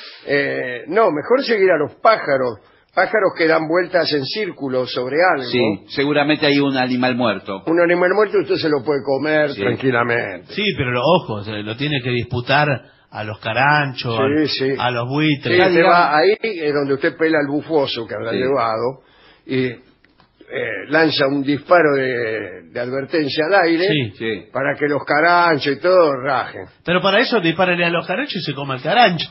Speaker 1: Eh, no, mejor seguir a los pájaros. Pájaros que dan vueltas en círculos sobre algo.
Speaker 2: Sí, seguramente hay un animal muerto.
Speaker 1: Un animal muerto usted se lo puede comer
Speaker 2: Sí.
Speaker 1: tranquilamente.
Speaker 3: Sí, pero lo- ojo, se lo tiene que disputar a los caranchos,
Speaker 1: Sí,
Speaker 3: a,
Speaker 1: sí.
Speaker 3: a los
Speaker 1: Sí,
Speaker 3: buitres.
Speaker 2: Ya,
Speaker 1: usted
Speaker 2: digamos-
Speaker 1: va ahí es donde usted pela el bufoso que habrá
Speaker 2: Sí.
Speaker 1: llevado y eh, lanza un disparo de, de advertencia al aire
Speaker 3: Sí.
Speaker 2: Sí.
Speaker 1: para que los caranchos y todo rajen.
Speaker 3: Pero para eso dispárale a los caranchos y se come el carancho.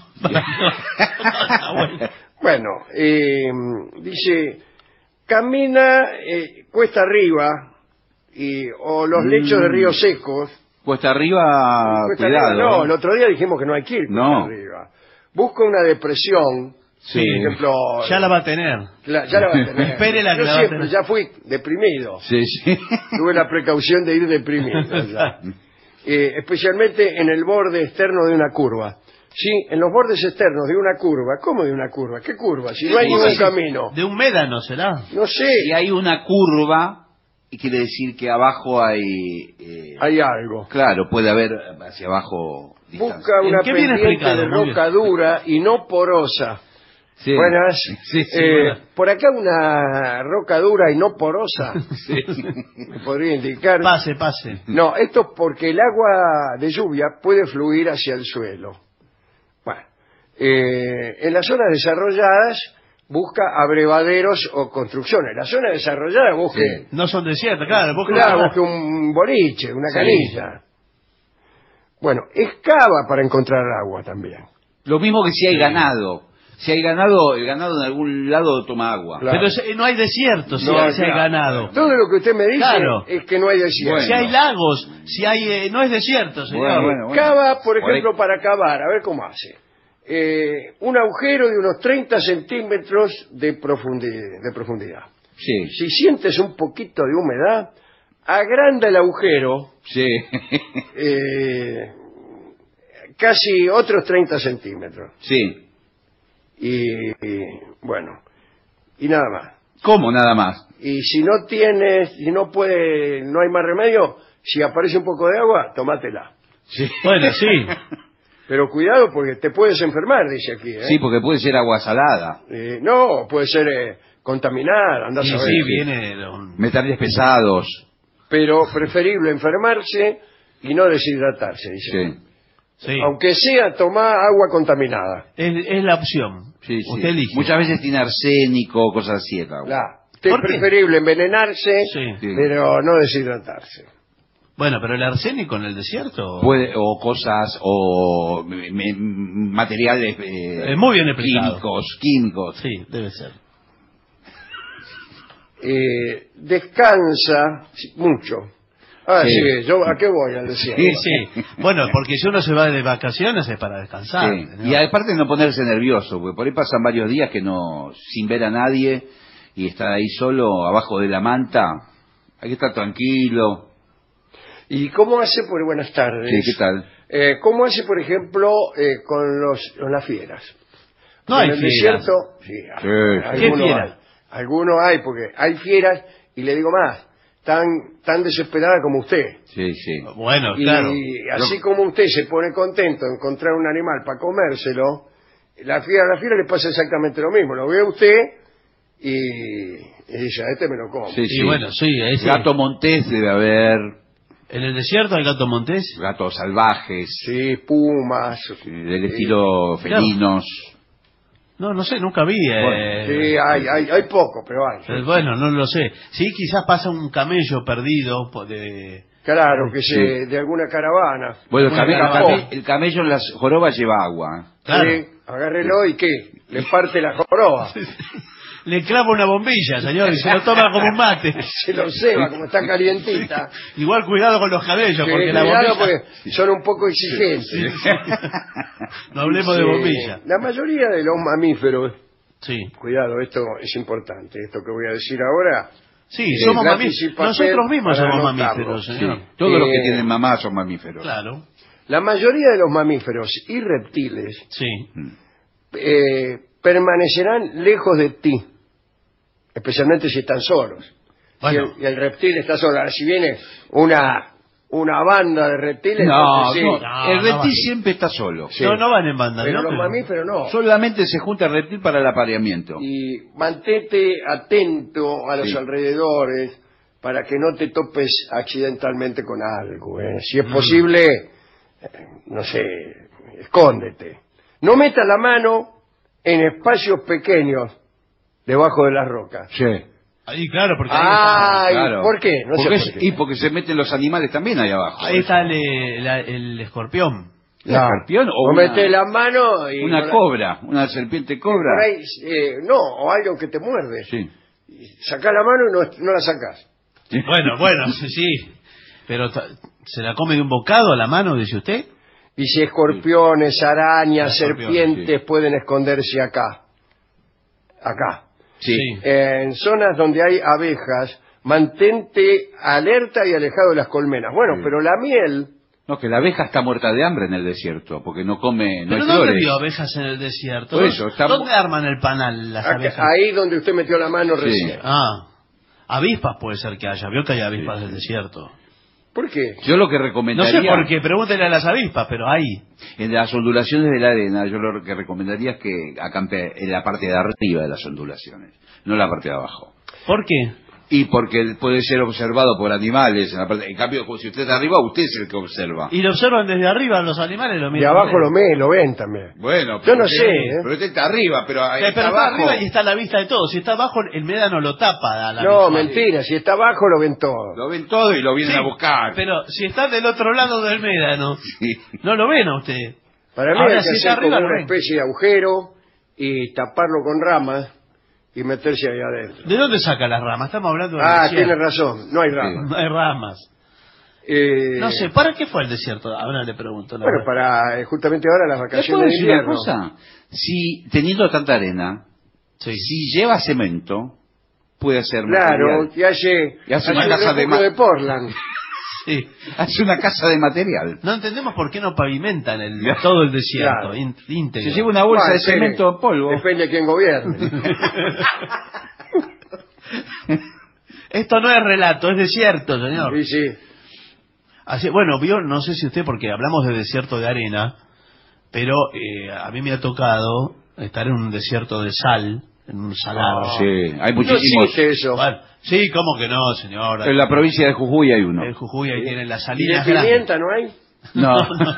Speaker 3: Ah, bueno.
Speaker 1: Bueno, eh, dice, camina eh, cuesta arriba y, o los lechos de
Speaker 2: Mm.
Speaker 1: ríos secos.
Speaker 2: Cuesta arriba,
Speaker 1: Cuesta
Speaker 2: cuidado.
Speaker 1: arriba, no, el otro día dijimos que no hay que ir cuesta
Speaker 2: No.
Speaker 1: arriba. Busca una depresión,
Speaker 2: Sí.
Speaker 1: por ejemplo...
Speaker 3: Ya la va a tener.
Speaker 1: la- ya la va a tener.
Speaker 3: Espérela que
Speaker 1: Yo
Speaker 3: la va a
Speaker 1: siempre
Speaker 3: tener.
Speaker 1: ya fui deprimido.
Speaker 2: Sí, sí.
Speaker 1: Tuve la precaución de ir deprimido ya. Eh, especialmente en el borde externo de una curva. Sí, en los bordes externos de una curva. ¿Cómo de una curva? ¿Qué curva? Si no hay ningún camino.
Speaker 3: De un médano será.
Speaker 1: No sé,
Speaker 2: Si hay una curva, y quiere decir que abajo hay... eh,
Speaker 1: hay algo.
Speaker 2: Claro, puede haber hacia abajo distancia.
Speaker 1: Busca una
Speaker 3: ¿En qué viene
Speaker 1: pendiente
Speaker 3: explicado?
Speaker 1: de
Speaker 3: Muy
Speaker 1: roca dura y no porosa.
Speaker 2: Sí.
Speaker 1: Buenas.
Speaker 2: Sí, sí,
Speaker 1: Eh,
Speaker 2: buenas.
Speaker 1: por acá una roca dura y no porosa. Me podría indicar.
Speaker 3: Pase, pase.
Speaker 1: No, esto es porque el agua de lluvia puede fluir hacia el suelo. Bueno, eh, en las zonas desarrolladas busca abrevaderos o construcciones. La zona desarrollada busque,
Speaker 2: Sí.
Speaker 3: No son desiertas, claro. Vos
Speaker 1: claro,
Speaker 3: creo-
Speaker 1: busque un boliche, una
Speaker 2: Sí.
Speaker 1: canilla. Bueno, excava para encontrar agua también.
Speaker 2: Lo mismo que si hay ganado. Si hay ganado, el ganado en algún lado toma agua.
Speaker 1: Claro.
Speaker 3: Pero si- no hay desierto si,
Speaker 1: No,
Speaker 3: hay- si hay
Speaker 1: claro.
Speaker 3: ganado.
Speaker 1: Todo lo que usted me dice
Speaker 3: Claro.
Speaker 1: es que no hay desierto.
Speaker 2: Bueno.
Speaker 3: Si hay lagos, si hay... eh, no es desierto, señor.
Speaker 2: Bueno, bueno, bueno.
Speaker 1: Cava, por
Speaker 2: Por
Speaker 1: ejemplo,
Speaker 2: ahí-
Speaker 1: para cavar, a ver cómo hace. Eh, un agujero de unos treinta centímetros de profundidad, de profundidad.
Speaker 2: Sí,
Speaker 1: Si sientes un poquito de humedad, agranda el agujero
Speaker 2: sí.
Speaker 1: eh, casi otros treinta centímetros.
Speaker 2: Sí.
Speaker 1: Y, y, bueno, y nada más.
Speaker 2: ¿Cómo nada más?
Speaker 1: Y si no tienes, si no puede, no hay más remedio, si aparece un poco de agua, tomátela.
Speaker 2: Sí.
Speaker 3: Bueno, sí.
Speaker 1: Pero cuidado porque te puedes enfermar, dice aquí. ¿eh?
Speaker 2: Sí, porque puede ser agua salada.
Speaker 1: Eh, no, puede ser eh, contaminada, andás
Speaker 3: Sí,
Speaker 1: a ver.
Speaker 3: sí, viene... de un-
Speaker 2: Metales pesados.
Speaker 1: Pero preferible enfermarse y no deshidratarse, dice.
Speaker 2: Sí.
Speaker 3: Sí.
Speaker 1: Aunque sea tomar agua contaminada.
Speaker 3: Es, es la opción.
Speaker 2: Sí, sí.
Speaker 3: Usted elige.
Speaker 2: Muchas veces tiene arsénico, cosas así el agua.
Speaker 1: La, es
Speaker 3: ¿Por qué?
Speaker 1: preferible envenenarse,
Speaker 3: Sí.
Speaker 2: Sí.
Speaker 1: pero no deshidratarse.
Speaker 3: Bueno, pero el arsénico en el desierto...
Speaker 2: Puede, o cosas, o me- me- materiales eh,
Speaker 3: Es muy bien explicado.
Speaker 2: químicos, químicos.
Speaker 3: Sí, debe ser.
Speaker 1: Eh, descansa mucho. Ah,
Speaker 2: Sí.
Speaker 1: sí, yo ¿a qué voy al desierto?
Speaker 3: Sí, sí. Bueno, porque si uno se va de vacaciones es para descansar.
Speaker 2: Sí.
Speaker 3: ¿no?
Speaker 2: Y aparte no ponerse nervioso, porque por ahí pasan varios días que no, sin ver a nadie, y estar ahí solo, abajo de la manta. Hay que estar tranquilo.
Speaker 1: ¿Y cómo hace, por buenas tardes?
Speaker 2: Sí, ¿qué tal?
Speaker 1: Eh, ¿Cómo hace, por ejemplo, eh, con los con las fieras?
Speaker 3: No hay
Speaker 1: en el
Speaker 3: fieras.
Speaker 1: desierto, sí,
Speaker 2: Sí,
Speaker 1: hay-
Speaker 2: sí.
Speaker 1: algunos
Speaker 3: ¿Qué fiera?
Speaker 1: hay. Algunos hay, porque hay fieras, y le digo más, tan, tan desesperada como usted.
Speaker 2: Sí, sí.
Speaker 3: Bueno,
Speaker 1: Y
Speaker 3: claro.
Speaker 1: así como usted se pone contento de encontrar un animal para comérselo, la fiera, a la fiera le pasa exactamente lo mismo. Lo ve usted y, y dice, a este me lo como.
Speaker 2: Sí,
Speaker 3: Y
Speaker 2: sí.
Speaker 3: bueno, sí, ese-
Speaker 2: Gato montés debe haber,
Speaker 3: en el desierto hay gato montés.
Speaker 2: gatos salvajes,
Speaker 1: Sí, pumas.
Speaker 2: sí, del estilo felinos.
Speaker 3: No, no sé, nunca vi. eh,
Speaker 1: Sí, hay, hay, hay poco, pero hay.
Speaker 3: eh, Bueno, no lo sé. Sí, quizás pasa un camello perdido po- de...
Speaker 1: Claro, que se,
Speaker 2: Sí.
Speaker 1: de alguna caravana.
Speaker 2: Bueno, el,
Speaker 3: Una
Speaker 2: came- el
Speaker 3: caravana.
Speaker 2: came- el camello en las jorobas lleva agua.
Speaker 3: Claro.
Speaker 1: Sí, agárrelo y ¿qué? Le parte la joroba.
Speaker 3: Le clava una bombilla, señor, y se lo toma como un mate.
Speaker 1: Se lo ceba, como está calientita.
Speaker 3: Igual cuidado con los cabellos,
Speaker 1: Sí,
Speaker 3: porque la
Speaker 1: cuidado,
Speaker 3: bombilla...
Speaker 1: porque son un poco exigentes.
Speaker 3: No hablemos de
Speaker 1: Sí,
Speaker 3: bombilla.
Speaker 1: La mayoría de los mamíferos,
Speaker 3: Sí.
Speaker 1: cuidado, esto es importante, esto que voy a decir ahora.
Speaker 3: Sí,
Speaker 1: Sí,
Speaker 3: somos
Speaker 1: lápiz
Speaker 3: mamíferos.
Speaker 1: y papel
Speaker 3: Nosotros mismos
Speaker 1: para
Speaker 3: somos
Speaker 1: anotarlo.
Speaker 3: mamíferos,
Speaker 2: Sí.
Speaker 3: señor.
Speaker 2: Todos los
Speaker 1: Eh,
Speaker 2: que tienen mamá son mamíferos.
Speaker 3: Claro.
Speaker 1: La mayoría de los mamíferos y reptiles
Speaker 3: Sí.
Speaker 1: eh, permanecerán lejos de ti, especialmente si están solos.
Speaker 3: Bueno.
Speaker 1: Y, el, y el reptil está solo. Ahora, si viene una, una banda de reptiles,
Speaker 2: No,
Speaker 1: entonces sí.
Speaker 2: no,
Speaker 3: No,
Speaker 2: el
Speaker 3: no
Speaker 2: reptil
Speaker 3: va.
Speaker 2: siempre está solo.
Speaker 1: Sí.
Speaker 3: No, no van en banda,
Speaker 1: Pero
Speaker 3: ¿no?
Speaker 1: los mamíferos no.
Speaker 2: Solamente se junta el reptil para el apareamiento.
Speaker 1: Y mantente atento a los
Speaker 2: Sí.
Speaker 1: alrededores para que no te topes accidentalmente con algo. ¿eh? Si es
Speaker 3: Mm.
Speaker 1: posible, eh, no sé, escóndete. No metas la mano en espacios pequeños debajo de las rocas.
Speaker 2: Sí.
Speaker 3: Ahí, claro, porque ahí
Speaker 1: Ay,
Speaker 2: Claro.
Speaker 1: ¿por qué? No sé
Speaker 2: Porque
Speaker 1: por
Speaker 2: es-
Speaker 1: qué.
Speaker 2: Y porque se meten los animales también ahí abajo.
Speaker 3: está, ahí está el, eh, la- el escorpión.
Speaker 2: ¿Un escorpión o
Speaker 1: no
Speaker 2: una,
Speaker 1: metes la mano y
Speaker 2: una
Speaker 1: por ahí-
Speaker 2: cobra? ¿Una serpiente
Speaker 1: por
Speaker 2: cobra?
Speaker 1: ahí, eh, no, o algo que te muerde.
Speaker 2: Sí.
Speaker 1: Sacás la mano y no, no la sacás.
Speaker 3: Bueno, bueno, sí, sí. Pero ta- ¿se la come de un bocado a la mano, dice usted?
Speaker 1: Y si escorpiones, arañas,
Speaker 3: Escorpiones,
Speaker 1: serpientes pueden esconderse acá. Acá.
Speaker 2: Sí.
Speaker 1: En zonas donde hay abejas, mantente alerta y alejado de las colmenas. Bueno,
Speaker 2: Sí.
Speaker 1: pero la miel,
Speaker 2: No, que la abeja está muerta de hambre en el desierto, porque no come, no
Speaker 3: ¿Pero
Speaker 2: hay
Speaker 3: dónde
Speaker 2: flores.
Speaker 3: vio abejas en el desierto?
Speaker 2: Por eso, está-
Speaker 3: ¿Dónde arman el panal las
Speaker 1: acá-
Speaker 3: abejas?
Speaker 1: ahí donde usted metió la mano
Speaker 2: Sí.
Speaker 1: recién.
Speaker 3: Ah, avispas puede ser que haya. Vio que hay avispas del desierto.
Speaker 1: ¿Por qué?
Speaker 2: Yo lo que
Speaker 3: No
Speaker 2: recomendaría...
Speaker 3: sé por qué, pregúntele a las avispas, pero hay.
Speaker 2: En las ondulaciones de la arena, yo lo que recomendaría es que acampe en la parte de arriba de las ondulaciones, no en la parte de abajo.
Speaker 3: ¿Por qué?
Speaker 2: Y porque puede ser observado por animales. En, la parte, en cambio, si usted está arriba, usted es el que observa.
Speaker 3: Y lo observan desde arriba los animales, lo
Speaker 1: De
Speaker 3: miran.
Speaker 1: abajo lo, ve, lo ven también.
Speaker 2: Bueno,
Speaker 1: Yo no
Speaker 2: usted-
Speaker 1: sé, ¿eh?
Speaker 2: Pero usted está arriba, pero ahí
Speaker 3: Eh,
Speaker 2: está
Speaker 3: pero está
Speaker 2: abajo.
Speaker 3: arriba y está a la vista de todos. Si está abajo, el médano lo tapa a la
Speaker 1: No,
Speaker 3: visual.
Speaker 1: mentira, si está abajo lo ven todo.
Speaker 2: Lo ven todo y lo vienen
Speaker 3: Sí,
Speaker 2: a buscar.
Speaker 3: Pero si está del otro lado del médano,
Speaker 2: Sí.
Speaker 3: no lo ven a usted.
Speaker 1: Para mí
Speaker 3: Ahora,
Speaker 1: hay que
Speaker 3: si está
Speaker 1: hacer
Speaker 3: arriba,
Speaker 1: como
Speaker 3: lo
Speaker 1: una
Speaker 3: ven.
Speaker 1: especie de agujero y taparlo con ramas y meterse ahí adentro.
Speaker 3: ¿De dónde saca las ramas? Estamos hablando de
Speaker 1: Ah, tiene razón, no hay ramas.
Speaker 3: No hay ramas.
Speaker 1: Eh,
Speaker 3: No sé, ¿para qué fue el desierto? Ahora le pregunto. La
Speaker 1: bueno,
Speaker 3: verdad.
Speaker 1: para eh, justamente ahora las
Speaker 2: ¿Les puedo
Speaker 1: vacaciones de
Speaker 2: decir una
Speaker 1: invierno.
Speaker 2: cosa? Si, teniendo tanta arena,
Speaker 3: Sí.
Speaker 2: si lleva cemento, puede hacer
Speaker 1: Claro,
Speaker 2: material.
Speaker 1: y hace,
Speaker 2: Y hace una
Speaker 1: el
Speaker 2: casa de
Speaker 1: refugio
Speaker 2: ma-
Speaker 1: de Portland.
Speaker 3: Sí.
Speaker 2: Hace una casa de material.
Speaker 3: No entendemos por qué no pavimentan el, todo el desierto,
Speaker 1: Claro.
Speaker 3: ín- íntegro.
Speaker 2: Se lleva una bolsa
Speaker 1: Bueno,
Speaker 2: de cemento en polvo.
Speaker 1: Depende de quién gobierne.
Speaker 3: Esto no es relato, es desierto, señor.
Speaker 1: Sí, sí.
Speaker 3: Así, bueno, vio, no sé si usted, porque hablamos de desierto de arena, pero eh, a mí me ha tocado estar en un desierto de sal, en un salado.
Speaker 1: Ah,
Speaker 2: Sí, hay
Speaker 1: No
Speaker 2: muchísimos.
Speaker 1: existe eso.
Speaker 3: Bueno, sí, ¿cómo que no, señor?
Speaker 2: En la provincia de Jujuy hay uno.
Speaker 3: En Jujuy ahí tienen las
Speaker 1: ¿Y de
Speaker 3: salinas grandes.
Speaker 1: pimienta no hay?
Speaker 2: No,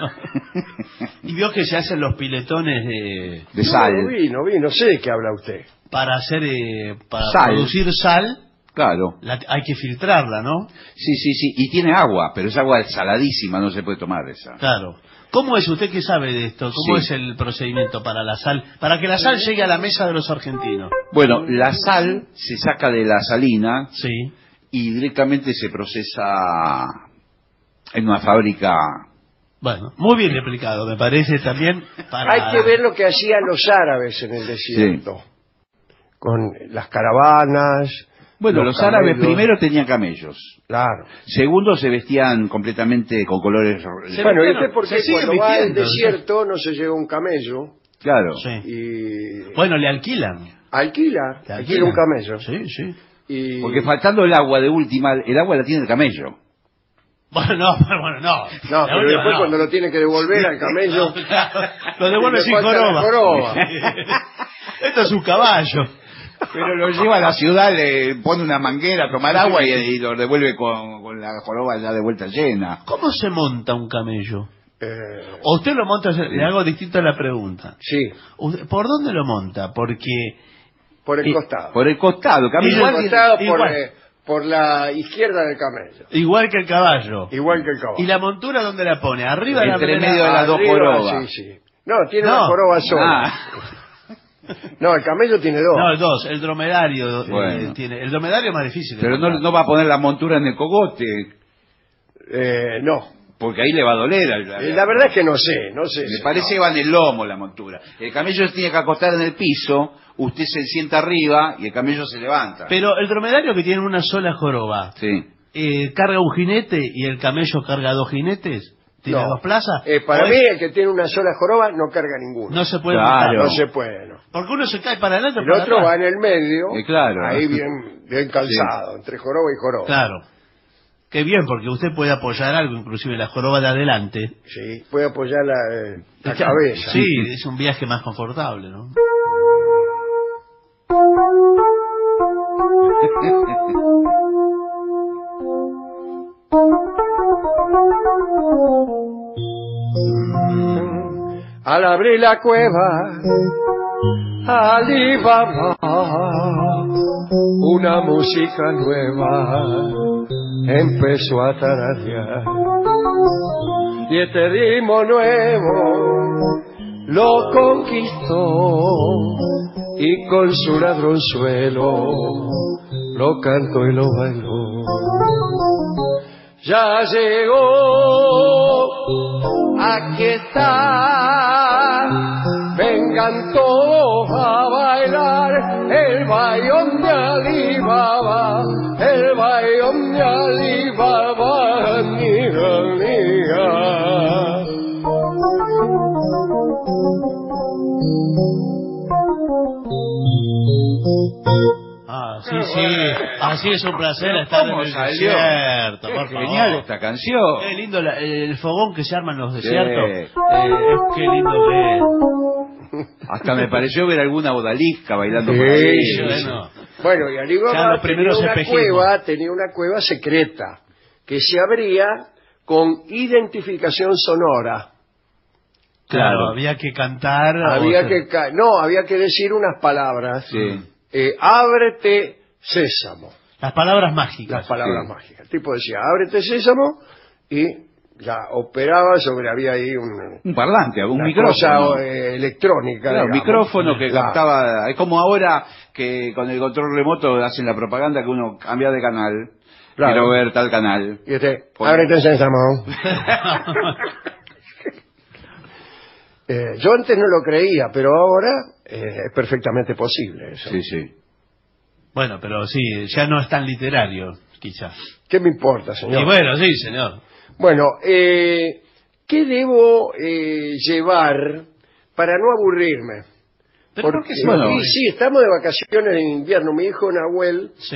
Speaker 3: Y vio que se hacen los piletones de,
Speaker 2: de sal.
Speaker 1: No, no vi, no vi, no sé de qué habla usted.
Speaker 3: para hacer, eh, para
Speaker 2: Sal.
Speaker 3: producir sal,
Speaker 2: Claro.
Speaker 3: la- hay que filtrarla, ¿no?
Speaker 2: Sí, sí, sí. Y tiene agua, pero es agua saladísima, no se puede tomar esa.
Speaker 3: Claro. ¿Cómo es usted que sabe de esto? ¿Cómo
Speaker 2: Sí.
Speaker 3: es el procedimiento para la sal? Para que la sal llegue a la mesa de los argentinos.
Speaker 2: Bueno, la sal se saca de la salina
Speaker 3: Sí.
Speaker 2: y directamente se procesa en una fábrica.
Speaker 3: Bueno, muy bien explicado, me parece también para...
Speaker 1: Hay que ver lo que hacían los árabes en el desierto. Con las caravanas.
Speaker 2: Bueno, los,
Speaker 1: camellos.
Speaker 2: árabes primero tenían camellos.
Speaker 1: Claro.
Speaker 2: Segundo, se vestían completamente con colores.
Speaker 3: Se
Speaker 1: Bueno, ¿y
Speaker 3: vestían-
Speaker 1: usted por
Speaker 3: se
Speaker 1: qué
Speaker 3: siguen
Speaker 1: cuando va al
Speaker 3: vistiendo,
Speaker 1: desierto no se lleva un camello
Speaker 2: Claro.
Speaker 3: Sí.
Speaker 1: y
Speaker 3: Bueno, le alquilan.
Speaker 1: alquila,
Speaker 3: Le
Speaker 1: alquila
Speaker 3: alquilan.
Speaker 1: un camello?
Speaker 3: Sí, sí.
Speaker 1: Y...
Speaker 2: Porque faltando el agua de última, el agua la tiene el camello.
Speaker 3: Bueno, no, bueno, no.
Speaker 1: No,
Speaker 3: La
Speaker 1: pero
Speaker 3: última,
Speaker 1: después
Speaker 3: no.
Speaker 1: cuando lo tiene que devolver al camello...
Speaker 3: No, claro, lo devuelve
Speaker 1: le
Speaker 3: sin
Speaker 1: falta la
Speaker 3: joroba.
Speaker 1: joroba.
Speaker 3: Esto es un caballo.
Speaker 2: Pero lo lleva a la ciudad, le pone una manguera a tomar agua y, y lo devuelve con, con la joroba ya de vuelta llena.
Speaker 3: ¿Cómo se monta un camello?
Speaker 1: Eh,
Speaker 3: O usted lo monta, le hago distinta la pregunta.
Speaker 1: sí,
Speaker 3: Usted- ¿Por dónde lo monta? Porque
Speaker 1: por el
Speaker 3: Y-
Speaker 1: costado.
Speaker 2: Por el costado,
Speaker 1: Por
Speaker 2: camello.
Speaker 1: el
Speaker 3: Igual-
Speaker 1: costado, por,
Speaker 3: igual.
Speaker 1: eh, por la izquierda del camello.
Speaker 3: igual que el caballo.
Speaker 1: Igual que el caballo.
Speaker 3: ¿Y la montura dónde la pone? ¿Arriba de la
Speaker 2: Entre
Speaker 3: primera-
Speaker 2: medio de las dos
Speaker 1: Arriba,
Speaker 2: jorobas.
Speaker 1: Sí, sí. No, tiene
Speaker 3: No.
Speaker 1: una joroba sola.
Speaker 2: Ah,
Speaker 1: No, el camello tiene dos.
Speaker 3: No, el dos, el dromedario. eh,
Speaker 2: Bueno.
Speaker 3: tiene, el dromedario es más difícil. de
Speaker 2: pero no,
Speaker 3: montar.
Speaker 2: no va a poner la montura en el cogote,
Speaker 1: Eh, no.
Speaker 2: porque ahí le va a doler. al-
Speaker 1: Eh, La verdad es que no sé, no sé.
Speaker 2: Me parece que va en el lomo la montura. El camello se tiene que acostar en el piso, usted se sienta arriba y el camello se levanta.
Speaker 3: Pero el dromedario que tiene una sola joroba,
Speaker 2: Sí.
Speaker 3: eh, ¿carga un jinete y el camello carga dos jinetes? ¿Tiene
Speaker 1: No.
Speaker 3: dos plazas?
Speaker 1: Eh, para
Speaker 3: ¿O
Speaker 1: mí,
Speaker 3: es-
Speaker 1: el que tiene una sola joroba no carga ninguno.
Speaker 3: no se puede
Speaker 2: Claro.
Speaker 3: montar.
Speaker 1: No se puede, no.
Speaker 3: Porque uno se cae para adelante o
Speaker 1: El
Speaker 3: para
Speaker 1: otro
Speaker 3: atrás.
Speaker 1: va en el medio,
Speaker 2: Eh, claro.
Speaker 1: ahí bien, bien calzado, entre joroba y joroba.
Speaker 3: Claro. Qué bien, porque usted puede apoyar algo, inclusive la joroba de adelante.
Speaker 1: Sí, puede apoyar la, eh, la
Speaker 3: Claro.
Speaker 1: cabeza.
Speaker 3: Sí, es un viaje más confortable, ¿no?
Speaker 1: Al abrir la cueva, Alibaba, una música nueva empezó a tararear. Y este ritmo nuevo lo conquistó y con su ladronzuelo lo cantó y lo bailó. Ya llegó, aquí está, vengan todos a bailar el bayón de Alibaba, el bayón de Alibaba, niga, niga.
Speaker 3: Ah, sí, sí. Así es un placer estar en
Speaker 2: ¿Cómo
Speaker 3: el
Speaker 2: salió?
Speaker 3: desierto,
Speaker 2: Qué
Speaker 3: por
Speaker 2: genial
Speaker 3: favor.
Speaker 2: esta canción.
Speaker 3: Qué lindo la- el fogón que se arma en los desiertos.
Speaker 2: Sí.
Speaker 3: Eh, qué lindo que es.
Speaker 2: Hasta me pareció ver alguna odalisca bailando
Speaker 1: Sí,
Speaker 2: por ahí.
Speaker 1: sí,
Speaker 3: bueno.
Speaker 1: Bueno, y
Speaker 3: Ya
Speaker 1: Alibaba
Speaker 3: los
Speaker 1: tenía
Speaker 3: primeros
Speaker 1: una
Speaker 3: espejismos.
Speaker 1: cueva, tenía una cueva secreta que se abría con identificación sonora.
Speaker 3: Claro,
Speaker 2: Claro.
Speaker 3: había que cantar. o
Speaker 1: Había
Speaker 3: sea,
Speaker 1: que ca- no, había que decir unas palabras.
Speaker 2: Sí.
Speaker 1: Eh, ábrete sésamo.
Speaker 3: Las palabras mágicas.
Speaker 1: Las palabras
Speaker 2: Sí.
Speaker 1: mágicas. El tipo decía, ábrete sésamo y ya operaba sobre, había ahí un,
Speaker 2: Un parlante, un
Speaker 1: una
Speaker 2: micrófono.
Speaker 1: cosa eh, electrónica.
Speaker 2: Claro, un
Speaker 1: digamos.
Speaker 2: micrófono que
Speaker 1: Claro.
Speaker 2: captaba. Es como ahora que con el control remoto hacen la propaganda que uno cambia de canal.
Speaker 1: Claro.
Speaker 2: Quiero ver tal canal.
Speaker 1: Y este,
Speaker 2: Por-
Speaker 1: ábrete ese Samón. eh, yo antes no lo creía, pero ahora eh, es perfectamente posible eso.
Speaker 2: Sí, sí.
Speaker 3: Bueno, pero sí, ya no es tan literario, quizás.
Speaker 1: ¿Qué me importa, señor?
Speaker 3: Y bueno, sí, señor.
Speaker 1: Bueno, eh, ¿qué debo eh, llevar para no aburrirme?
Speaker 3: ¿Pero por
Speaker 1: Porque,
Speaker 3: qué se
Speaker 2: bueno,
Speaker 3: aburre?
Speaker 1: y sí, estamos de vacaciones de invierno. Mi hijo Nahuel
Speaker 3: Sí.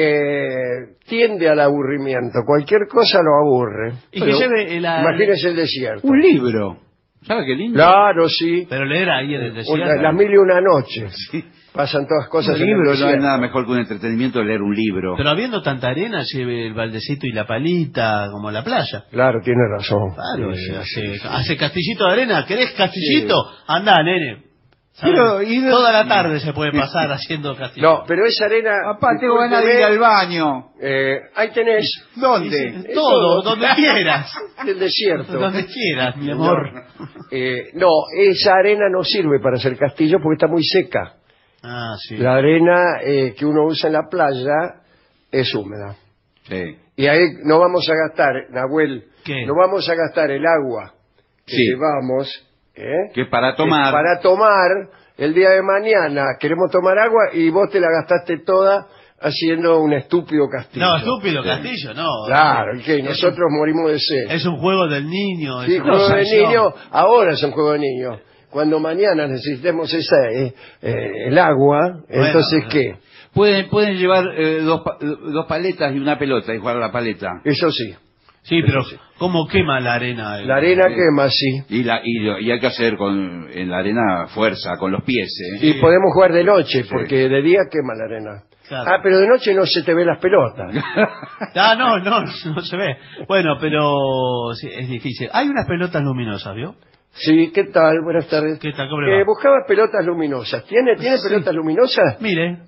Speaker 1: eh, tiende al aburrimiento. Cualquier cosa lo aburre.
Speaker 3: Y
Speaker 2: Pero-
Speaker 3: que lleve el...
Speaker 1: Imagínese el desierto.
Speaker 2: Un libro. ¿Sabe qué lindo?
Speaker 1: Claro, sí.
Speaker 3: Pero leer ahí en el desierto.
Speaker 1: Una- las mil y una noches. Pasan todas cosas
Speaker 2: Un
Speaker 1: en el
Speaker 2: libro, no hay
Speaker 1: desierto.
Speaker 2: nada mejor que un entretenimiento de leer un libro.
Speaker 3: Pero habiendo tanta arena, lleve el baldecito y la palita, como la playa.
Speaker 1: Claro, tiene razón.
Speaker 3: Claro,
Speaker 1: Sí,
Speaker 3: eh,
Speaker 1: sí,
Speaker 3: hace,
Speaker 1: sí.
Speaker 3: hace castillito de arena. ¿Querés castillito? Andá, nene. ¿Sabes?
Speaker 2: Pero, y de-
Speaker 3: Toda la tarde se puede pasar haciendo castillo.
Speaker 1: No, pero esa arena...
Speaker 2: Papá, tengo ganas de ir
Speaker 1: discúlpeme,
Speaker 2: al baño.
Speaker 1: eh, ahí tenés.
Speaker 2: ¿Dónde?
Speaker 1: Es
Speaker 3: Todo, donde quieras.
Speaker 1: Del desierto.
Speaker 3: Donde quieras, mi amor.
Speaker 1: Eh, no, esa arena no sirve para hacer castillo porque está muy seca.
Speaker 3: Ah, sí.
Speaker 1: La arena eh, que uno usa en la playa es húmeda.
Speaker 2: Sí.
Speaker 1: Y ahí no vamos a gastar, Nahuel,
Speaker 3: ¿Qué?
Speaker 1: no vamos a gastar el agua que
Speaker 2: Sí.
Speaker 1: llevamos, ¿eh?
Speaker 2: Que para tomar.
Speaker 1: Que para tomar el día de mañana. Queremos tomar agua y vos te la gastaste toda haciendo un estúpido castillo.
Speaker 3: No, estúpido
Speaker 2: Sí.
Speaker 3: castillo, no.
Speaker 1: Claro, ¿y qué?
Speaker 3: Es
Speaker 1: Nosotros morimos de sed.
Speaker 3: un- Es un juego del niño.
Speaker 1: Sí,
Speaker 3: es una
Speaker 1: juego de
Speaker 3: obsesión.
Speaker 1: niño, ahora es un juego de niño. Cuando mañana necesitemos esa, eh, eh, el agua, entonces
Speaker 3: Bueno,
Speaker 1: ¿qué?
Speaker 2: Pueden, pueden llevar eh, dos, pa- dos paletas y una pelota y jugar a la paleta.
Speaker 1: Eso sí.
Speaker 3: Sí, pero ¿cómo quema la arena?
Speaker 1: La arena
Speaker 2: Sí.
Speaker 1: quema, sí.
Speaker 2: Y, la, y, lo- y hay que hacer con, en la arena fuerza, con los pies. ¿eh?
Speaker 1: Y podemos jugar de noche,
Speaker 2: Sí.
Speaker 1: porque de día quema la arena.
Speaker 3: Claro.
Speaker 1: Ah, pero de noche no se te ven las pelotas.
Speaker 3: Ah, no, no, no se ve. Bueno, pero sí, es difícil. Hay unas pelotas luminosas, ¿vio?
Speaker 1: Sí, ¿qué tal? Buenas tardes.
Speaker 3: ¿Qué tal? ¿Cómo le va?
Speaker 1: Eh, buscaba pelotas luminosas. ¿Tiene, ¿tiene
Speaker 3: Sí.
Speaker 1: pelotas luminosas?
Speaker 3: Mire.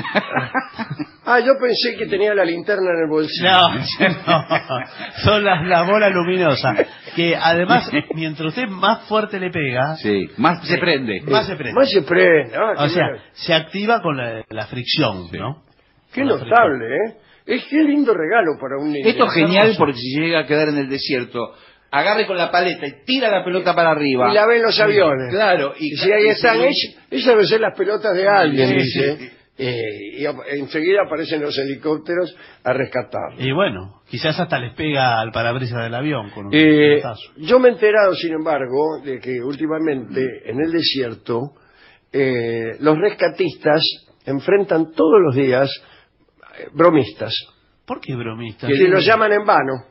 Speaker 1: Ah, yo pensé que tenía la linterna en el bolsillo.
Speaker 3: No, no. Son las, las bolas luminosas. Que además, mientras usted más fuerte le pega,
Speaker 2: Sí, más se prende.
Speaker 3: más se prende.
Speaker 1: Más se prende. Ah,
Speaker 3: O
Speaker 1: qué
Speaker 3: sea,
Speaker 1: bueno.
Speaker 3: se activa con la, la fricción,
Speaker 2: Sí.
Speaker 3: ¿no?
Speaker 1: Qué
Speaker 3: Con la
Speaker 1: notable, ¿eh? Es que lindo regalo para un niño.
Speaker 2: Esto es genial
Speaker 3: hermoso.
Speaker 2: porque si llega a quedar en el desierto, agarre con la paleta y tira la pelota para arriba.
Speaker 1: Y la ven los aviones.
Speaker 2: Claro,
Speaker 1: Y
Speaker 2: y,
Speaker 1: si ahí
Speaker 2: y
Speaker 1: están,
Speaker 2: se-
Speaker 1: es- esas deben ser las pelotas de alguien,
Speaker 2: Sí,
Speaker 1: dice.
Speaker 2: sí.
Speaker 1: Eh, y ap- enseguida aparecen los helicópteros a rescatarlo.
Speaker 3: Y bueno, quizás hasta les pega al parabrisas del avión con un
Speaker 1: Eh,
Speaker 3: pelotazo.
Speaker 1: yo me he enterado, sin embargo, de que últimamente en el desierto eh, los rescatistas enfrentan todos los días eh, bromistas
Speaker 3: ¿Por qué bromista?
Speaker 1: que los llaman en vano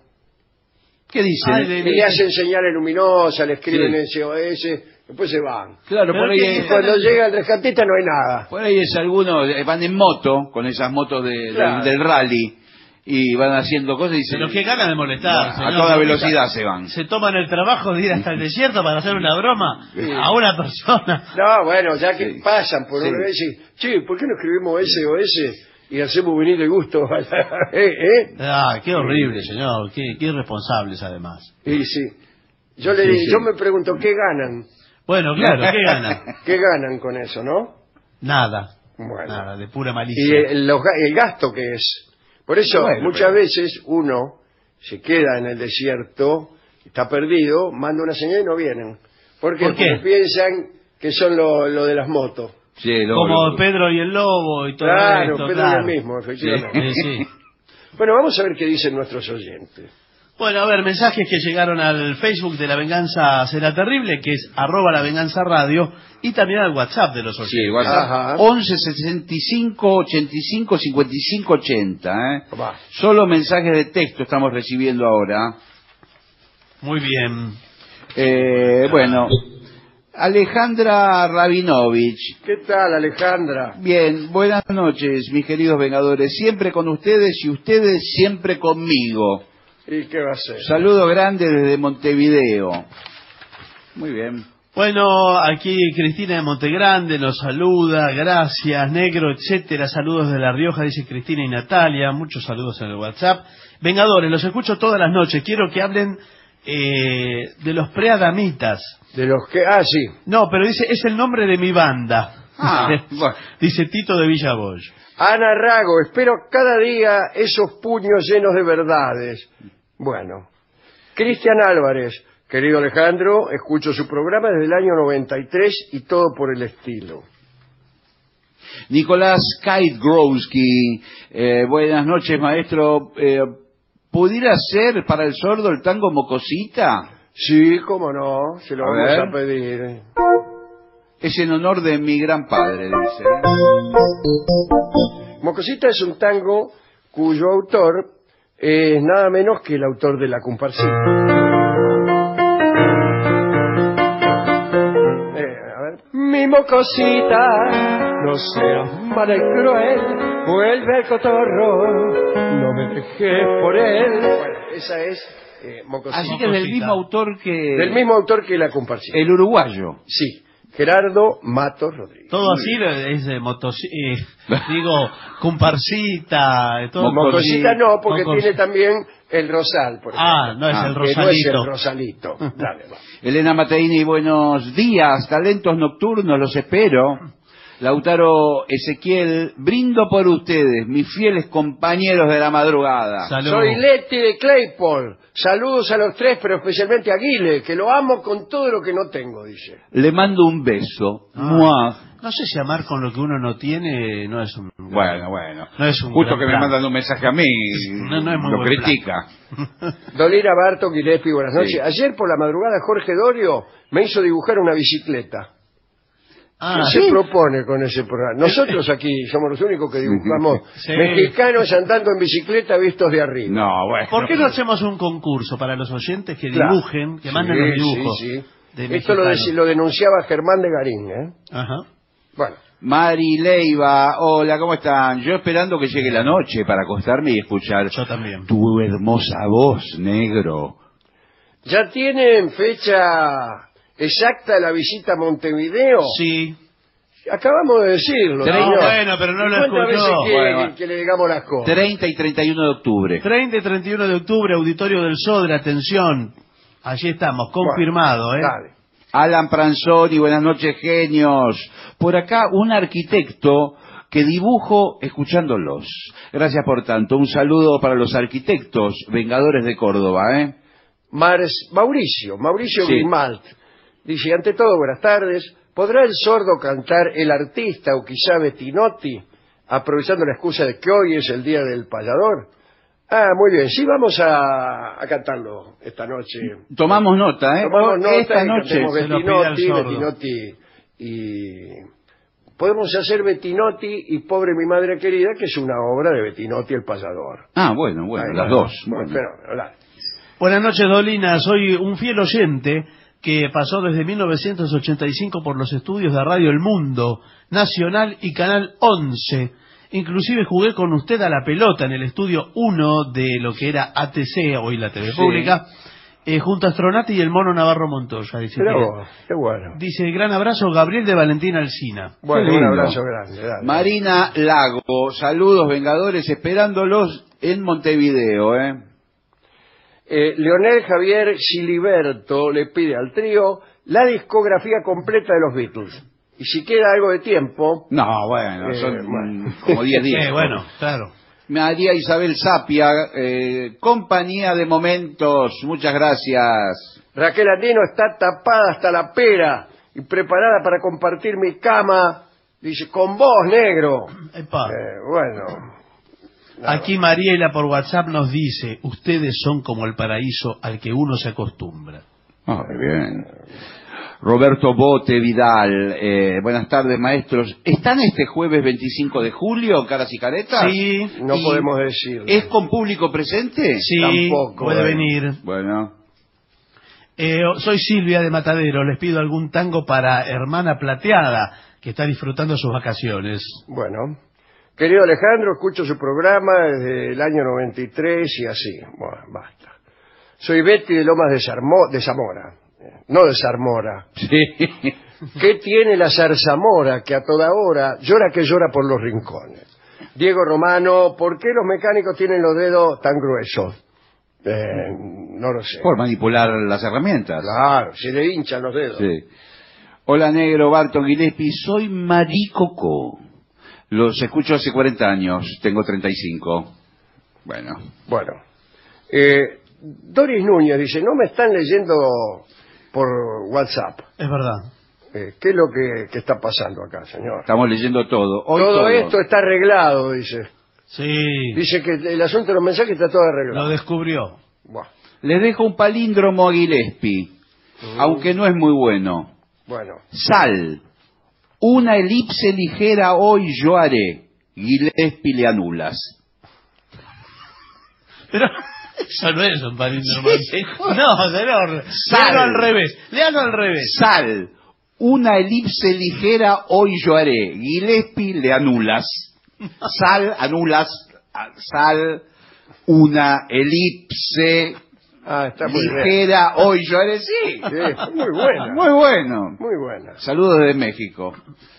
Speaker 2: ¿Qué dicen?
Speaker 3: Ay, de-
Speaker 1: y le hacen señales luminosas, le escriben
Speaker 2: Sí.
Speaker 1: S O S, después se van.
Speaker 2: Claro,
Speaker 3: Pero
Speaker 2: por ahí,
Speaker 3: que-
Speaker 1: Y
Speaker 2: es,
Speaker 1: cuando llega el rescatista no hay nada.
Speaker 2: por ahí es algunos, eh, van en moto, con esas motos de- del-
Speaker 1: Claro.
Speaker 2: del rally, y van haciendo cosas y dicen...
Speaker 3: Pero qué ganas de molestar.
Speaker 2: a
Speaker 3: señor.
Speaker 2: toda velocidad se van.
Speaker 3: Se toman el trabajo de ir hasta el desierto para hacer una broma
Speaker 1: Sí.
Speaker 3: a una persona.
Speaker 1: No, bueno, ya que
Speaker 2: Sí.
Speaker 1: pasan por
Speaker 2: Sí.
Speaker 1: una vez y, che, ¿por qué no escribimos S O S y hacemos venir de gusto? ¿Eh? ¿Eh?
Speaker 3: Ah, qué horrible, señor. Qué, qué irresponsables, además.
Speaker 1: Y sí. Yo, le,
Speaker 2: Sí,
Speaker 1: digo-
Speaker 2: sí.
Speaker 1: yo me pregunto, ¿qué ganan?
Speaker 3: Bueno, claro, ¿qué gana?
Speaker 1: ¿Qué ganan con eso, no?
Speaker 3: Nada.
Speaker 1: Bueno.
Speaker 3: Nada, de pura
Speaker 1: Y
Speaker 3: malicia.
Speaker 1: el, los ga- el gasto que es. Por eso,
Speaker 2: Bueno,
Speaker 1: muchas
Speaker 2: pero-
Speaker 1: veces uno se queda en el desierto, está perdido, manda una señal y no vienen. ¿Por qué?
Speaker 3: ¿Por qué?
Speaker 1: Porque piensan que son lo, lo de las motos.
Speaker 2: Sí, lo-
Speaker 3: Como
Speaker 2: lo-
Speaker 3: Pedro y el Lobo y todo
Speaker 1: Claro,
Speaker 3: esto.
Speaker 1: pero
Speaker 3: claro.
Speaker 1: es lo mismo, efectivamente.
Speaker 3: Sí, sí.
Speaker 1: Bueno, vamos a ver qué dicen nuestros oyentes.
Speaker 3: Bueno, a ver, mensajes que llegaron al Facebook de La Venganza Será Terrible, que es arroba La Venganza Radio, y también al WhatsApp de los oyentes.
Speaker 2: Sí, WhatsApp
Speaker 1: Ajá.
Speaker 2: once sesenta y cinco ochenta y cinco cincuenta y cinco ochenta. ¿eh?
Speaker 1: Va.
Speaker 2: Solo mensajes de texto estamos recibiendo ahora.
Speaker 3: Muy bien.
Speaker 2: Eh, bueno, Alejandra Rabinovich.
Speaker 1: ¿Qué tal, Alejandra?
Speaker 2: Bien, buenas noches, mis queridos Vengadores. Siempre con ustedes y ustedes siempre conmigo.
Speaker 1: ¿Y qué va a ser?
Speaker 2: Saludo grande desde Montevideo. Muy bien.
Speaker 3: Bueno, aquí Cristina de Montegrande nos saluda, gracias, negro, etcétera, saludos de La Rioja, dice Cristina y Natalia, muchos saludos en el WhatsApp. Vengadores, los escucho todas las noches, quiero que hablen eh, de los preadamitas.
Speaker 1: De los que... Ah, sí.
Speaker 3: No, pero dice, es el nombre de mi banda.
Speaker 2: Ah, bueno.
Speaker 3: Dice Tito de Villaboy.
Speaker 1: Ana Rago, espero cada día esos puños llenos de verdades. Bueno. Cristian Álvarez, querido Alejandro, escucho su programa desde el año noventa y tres y todo por el estilo.
Speaker 2: Nicolás Kaitgrowski, eh, buenas noches, maestro. Eh, ¿Pudiera ser para el sordo el tango Mocosita?
Speaker 1: Sí, cómo no, se lo
Speaker 2: A
Speaker 1: vamos
Speaker 2: ver.
Speaker 1: a pedir.
Speaker 2: Es en honor de mi gran padre, dice.
Speaker 1: Mocosita es un tango cuyo autor es nada menos que el autor de La Comparsita. Eh, a ver. Mi Mocosita, no seas mala y cruel, vuelve al cotorro, no me dejes por él. Bueno, esa es eh, Mocosita.
Speaker 2: Así que es del mismo autor que...
Speaker 1: Del mismo autor que La Comparsita.
Speaker 2: El uruguayo.
Speaker 1: Sí, Gerardo Matos Rodríguez.
Speaker 3: Todo así es de motos, eh, digo, comparsita, todo.
Speaker 1: Mocosita no, porque
Speaker 3: Mocos-
Speaker 1: tiene también el rosal, por ejemplo.
Speaker 3: Ah, no es
Speaker 2: Ah,
Speaker 3: el
Speaker 1: Que no es
Speaker 3: rosalito.
Speaker 1: el rosalito. Dale, va.
Speaker 2: Elena Mateini, buenos días, talentos nocturnos, los espero. Lautaro Ezequiel, brindo por ustedes, mis fieles compañeros de la madrugada.
Speaker 3: Salud.
Speaker 1: Soy Leti de Claypole. Saludos a los tres, pero especialmente a Guile, que lo amo con todo lo que no tengo, dice.
Speaker 2: Le mando un beso.
Speaker 3: Ah.
Speaker 2: Mua.
Speaker 3: No sé si amar con lo que uno no tiene no es un...
Speaker 2: Bueno, bueno.
Speaker 3: No es un
Speaker 2: Justo
Speaker 3: gran
Speaker 2: que me
Speaker 3: plan.
Speaker 2: mandan un mensaje a mí,
Speaker 3: No, no es muy
Speaker 2: lo
Speaker 3: buen
Speaker 2: critica.
Speaker 1: Dolina Barto, Gillespie, buenas noches.
Speaker 2: Sí.
Speaker 1: Ayer por la madrugada Jorge Dorio me hizo dibujar una bicicleta.
Speaker 3: Ah,
Speaker 1: ¿Qué se
Speaker 3: ¿sí?
Speaker 1: propone con ese programa? Nosotros aquí somos los únicos que dibujamos
Speaker 3: Sí.
Speaker 1: mexicanos andando en bicicleta vistos de arriba.
Speaker 2: No, bueno.
Speaker 3: ¿Por qué no hacemos un concurso para los oyentes que
Speaker 1: Claro.
Speaker 3: dibujen, que manden
Speaker 1: Sí,
Speaker 3: los dibujos?
Speaker 1: sí, sí.
Speaker 3: de
Speaker 1: Esto lo,
Speaker 3: mexicanos?
Speaker 1: dec- lo denunciaba Germán de Garín, ¿eh?
Speaker 3: Ajá.
Speaker 1: Bueno,
Speaker 2: Mari Leiva, hola, ¿cómo están? Yo esperando que llegue la noche para acostarme y escuchar
Speaker 3: Yo también.
Speaker 2: tu hermosa voz, negro.
Speaker 1: ¿ya tienen fecha exacta la visita a Montevideo?
Speaker 3: Sí.
Speaker 1: Acabamos de decirlo.
Speaker 2: No,
Speaker 1: señor.
Speaker 3: bueno, pero no lo
Speaker 1: ¿Cuántas
Speaker 3: escuchó?
Speaker 1: veces que,
Speaker 2: Bueno, bueno.
Speaker 1: que le digamos las cosas?
Speaker 2: treinta y treinta y uno de octubre.
Speaker 3: treinta y treinta y uno de octubre, Auditorio del Sodre, atención. Allí estamos, confirmado,
Speaker 1: Bueno,
Speaker 3: ¿eh?
Speaker 1: dale.
Speaker 2: Alan Pranzoni, buenas noches, genios. Por acá, un arquitecto que dibujo escuchándolos. Gracias por tanto. Un saludo para los arquitectos vengadores de Córdoba, ¿eh?
Speaker 1: Mars- Mauricio, Mauricio
Speaker 2: Sí.
Speaker 1: Grimalt. Dice, ante todo, buenas tardes. ¿Podrá el sordo cantar El Artista o quizá Bettinotti, aprovechando la excusa de que hoy es el día del payador? Ah, muy bien. Sí, vamos a, a cantarlo esta noche.
Speaker 2: Tomamos nota, ¿eh?
Speaker 1: Tomamos nota
Speaker 2: Esta
Speaker 1: y
Speaker 2: noche.
Speaker 1: cantemos
Speaker 3: se lo pide al
Speaker 1: Bettinotti,
Speaker 3: sordo.
Speaker 1: Bettinotti y... Podemos hacer Bettinotti y Pobre mi madre querida, que es una obra de Bettinotti el payador.
Speaker 2: Ah, bueno, bueno,
Speaker 1: Ahí
Speaker 2: las
Speaker 1: va.
Speaker 2: dos.
Speaker 1: Bueno,
Speaker 2: Bueno.
Speaker 1: pero, hola.
Speaker 3: Buenas noches, Dolina. Soy un fiel oyente que pasó desde mil novecientos ochenta y cinco por los estudios de Radio El Mundo, Nacional y Canal once. Inclusive jugué con usted a la pelota en el estudio uno de lo que era A T C, hoy la T V
Speaker 2: Sí.
Speaker 3: Pública, eh, junto a Stronati y el mono Navarro Montoya. Dice,
Speaker 1: Pero
Speaker 3: que-
Speaker 1: vos, qué bueno.
Speaker 3: dice, gran abrazo, Gabriel de Valentín Alsina.
Speaker 1: Bueno,
Speaker 2: Qué
Speaker 1: un
Speaker 2: lindo.
Speaker 1: abrazo grande. Dale.
Speaker 2: Marina Lago, saludos vengadores, esperándolos en Montevideo, ¿eh?
Speaker 1: Eh, Leonel Javier Siliberto le pide al trío la discografía completa de los Beatles. Y si queda algo de tiempo,
Speaker 2: No, bueno,
Speaker 1: Eh,
Speaker 2: son
Speaker 1: bueno.
Speaker 2: como diez días.
Speaker 3: Eh, bueno, claro.
Speaker 2: María Isabel Sapia, eh, compañía de momentos, muchas gracias.
Speaker 1: Raquel Andino está tapada hasta la pera y preparada para compartir mi cama, dice, con vos, negro.
Speaker 3: Epa.
Speaker 1: Eh, bueno,
Speaker 3: Aquí Mariela por WhatsApp nos dice, ustedes son como el paraíso al que uno se acostumbra.
Speaker 2: Ah, muy bien. Roberto Bote Vidal, eh, buenas tardes maestros. ¿Están este jueves veinticinco de julio, caras y caretas?
Speaker 3: Sí,
Speaker 1: no
Speaker 2: Y-
Speaker 1: podemos decirlo.
Speaker 2: ¿Es con público presente?
Speaker 3: sí,
Speaker 1: Tampoco,
Speaker 3: puede
Speaker 1: eh.
Speaker 3: venir.
Speaker 2: Bueno,
Speaker 3: Eh, soy Silvia de Matadero, les pido algún tango para Hermana Plateada, que está disfrutando sus vacaciones.
Speaker 1: Bueno, querido Alejandro, escucho su programa desde el año noventa y tres y así. Bueno, basta. Soy Betty de Lomas de, Zarmo- de Zamora, eh, no de Zarmora.
Speaker 2: sí.
Speaker 1: ¿Qué tiene la zarzamora que a toda hora llora que llora por los rincones? Diego Romano, ¿por qué los mecánicos tienen los dedos tan gruesos? Eh, no lo sé.
Speaker 2: Por manipular las herramientas.
Speaker 1: Claro, se le hinchan los dedos.
Speaker 2: Sí. Hola, negro, Barton Gillespie, soy Maricoco. Los escucho hace cuarenta años, tengo treinta y cinco. Bueno.
Speaker 1: Bueno. Eh, Doris Núñez dice, no me están leyendo por WhatsApp.
Speaker 3: Es verdad.
Speaker 1: Eh, ¿Qué es lo que, que está pasando acá, señor?
Speaker 2: Estamos leyendo todo. Hoy
Speaker 1: todo,
Speaker 2: todo
Speaker 1: esto está arreglado, dice.
Speaker 3: Sí.
Speaker 1: Dice que el asunto de los mensajes está todo arreglado.
Speaker 3: Lo descubrió.
Speaker 1: Buah.
Speaker 2: Les dejo un palíndromo a Gillespie,
Speaker 1: Mm.
Speaker 2: aunque no es muy bueno.
Speaker 1: Bueno.
Speaker 2: Sal. Una elipse ligera hoy yo haré. Gillespie le anulas.
Speaker 3: Pero eso no es un palíndromo. No, señor.
Speaker 2: Sal.
Speaker 3: Léalo al revés. Léalo al revés.
Speaker 2: Sal. Una elipse ligera hoy yo haré. Gillespie le anulas. Sal, anulas. Sal. Una elipse
Speaker 1: Ah, está muy bien.
Speaker 2: ligera hoy yo haré. Sí.
Speaker 1: Sí, muy buena.
Speaker 2: Muy bueno.
Speaker 1: Muy buena.
Speaker 2: Saludos desde México.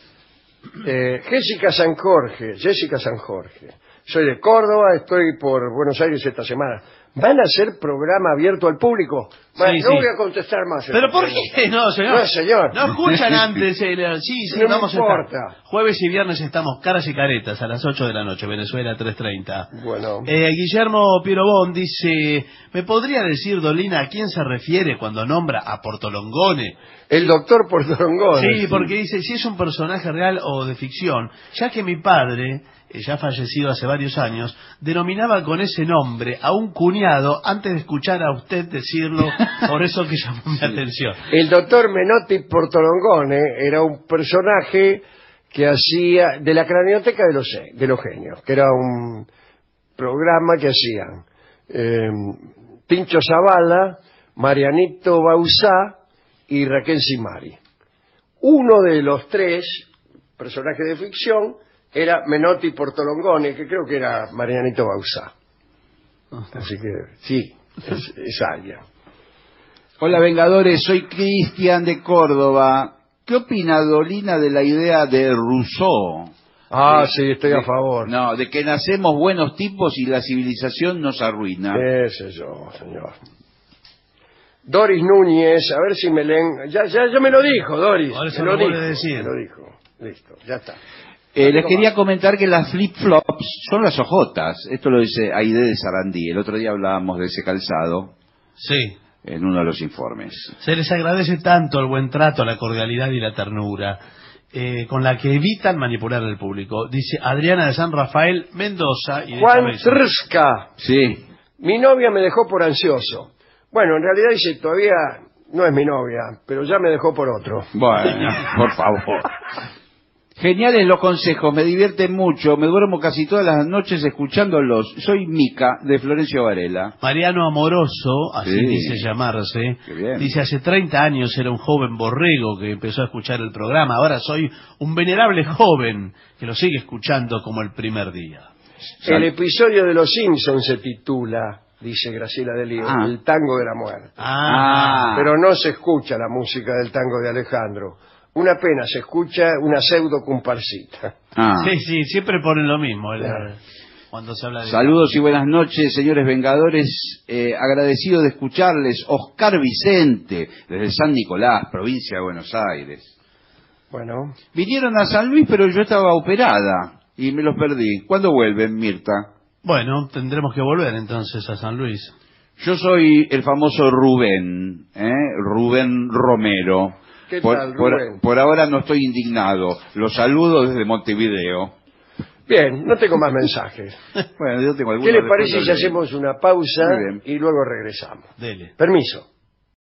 Speaker 1: Eh, Jessica San Jorge, Jessica San Jorge. Soy de Córdoba, estoy por Buenos Aires esta semana. ¿Van a hacer programa abierto al público? Bueno,
Speaker 3: Sí,
Speaker 1: no
Speaker 3: sí.
Speaker 1: voy a contestar más.
Speaker 3: ¿Pero
Speaker 1: esta
Speaker 3: por
Speaker 1: pregunta.
Speaker 3: qué no, señor?
Speaker 1: No, señor.
Speaker 3: No escuchan antes. eh, sí, sí,
Speaker 1: No me
Speaker 3: vamos a
Speaker 1: importa.
Speaker 3: estar. Jueves y viernes estamos caras y caretas a las ocho de la noche, Venezuela tres treinta.
Speaker 1: Bueno,
Speaker 3: Eh, Guillermo Pirobón dice, ¿me podría decir, Dolina, a quién se refiere cuando nombra a Portolongone?
Speaker 1: el doctor Portolongone.
Speaker 3: Sí, porque dice, si es un personaje real o de ficción, ya que mi padre, eh, ya fallecido hace varios años, denominaba con ese nombre a un cuñado antes de escuchar a usted decirlo, por eso que llamó mi atención.
Speaker 1: El doctor Menotti Portolongone era un personaje que hacía de la cranioteca de los, de los genios, que era un programa que hacían eh, Tincho Zavala, Marianito Bauzá y Raquel Simari. Uno de los tres personajes de ficción era Menotti Portolongone, que creo que era Marianito Bauzá. Así que sí, es, es alguien.
Speaker 2: Hola, Vengadores, soy Cristian de Córdoba. ¿Qué opina Dolina de la idea de Rousseau?
Speaker 1: Ah,
Speaker 2: De-
Speaker 1: sí, estoy
Speaker 2: de-
Speaker 1: a favor.
Speaker 2: No, de que nacemos buenos tipos y la civilización nos arruina.
Speaker 1: Ese yo, señor. Doris Núñez, a ver si me leen. Ya, ya, ya me lo dijo, Doris.
Speaker 3: Ahora se
Speaker 1: me
Speaker 3: lo
Speaker 1: lo
Speaker 3: vuelve
Speaker 1: dijo,
Speaker 3: a decir.
Speaker 1: me lo dijo. Listo, ya está.
Speaker 2: Eh, les quería comentar que las flip-flops son las ojotas. Esto lo dice Aide de Sarandí. El otro día hablábamos de ese calzado
Speaker 3: Sí.
Speaker 2: en uno de los informes.
Speaker 3: Se les agradece tanto el buen trato, la cordialidad y la ternura eh, con la que evitan manipular al público. Dice Adriana de San Rafael Mendoza. Y
Speaker 1: Juan
Speaker 3: déjame decir-
Speaker 1: Trska.
Speaker 2: Sí.
Speaker 1: Mi novia me dejó por ansioso. Bueno, en realidad dice, todavía no es mi novia, pero ya me dejó por otro.
Speaker 2: Bueno, por favor. Geniales los consejos, me divierten mucho, me duermo casi todas las noches escuchándolos. Soy Mica, de Florencio Varela.
Speaker 3: Mariano Amoroso, así
Speaker 2: Sí.
Speaker 3: dice llamarse,
Speaker 2: Qué bien.
Speaker 3: dice, hace treinta años era un joven borrego que empezó a escuchar el programa, ahora soy un venerable joven que lo sigue escuchando como el primer día.
Speaker 1: El episodio de Los Simpsons se titula, dice Graciela de Lío,
Speaker 2: Ah.
Speaker 1: El tango de la muerte.
Speaker 2: Ah.
Speaker 1: Pero no se escucha la música del tango de Alejandro. Una pena, se escucha una pseudo comparsita.
Speaker 2: Ah.
Speaker 3: Sí, sí, siempre ponen lo mismo el-
Speaker 1: Claro.
Speaker 3: cuando se habla de...
Speaker 2: Saludos y buenas noches, señores Vengadores. Eh, agradecido de escucharles. Oscar Vicente, desde San Nicolás, provincia de Buenos Aires.
Speaker 1: Bueno,
Speaker 2: Vinieron a San Luis, pero yo estaba operada y me los perdí. ¿Cuándo vuelven, Mirta?
Speaker 3: Bueno, tendremos que volver entonces a San Luis.
Speaker 2: Yo soy el famoso Rubén, ¿eh? Rubén Romero.
Speaker 1: ¿qué
Speaker 2: Por,
Speaker 1: tal,
Speaker 2: por-
Speaker 1: Rubén?
Speaker 2: por ahora no estoy indignado. Los saludo desde Montevideo.
Speaker 1: Bien, no tengo más mensajes.
Speaker 2: Bueno, yo tengo algunos.
Speaker 1: ¿Qué le
Speaker 2: después
Speaker 1: parece
Speaker 2: los
Speaker 1: si
Speaker 2: leo.
Speaker 1: hacemos una pausa
Speaker 2: Muy bien.
Speaker 1: y luego regresamos?
Speaker 3: Dele.
Speaker 1: Permiso.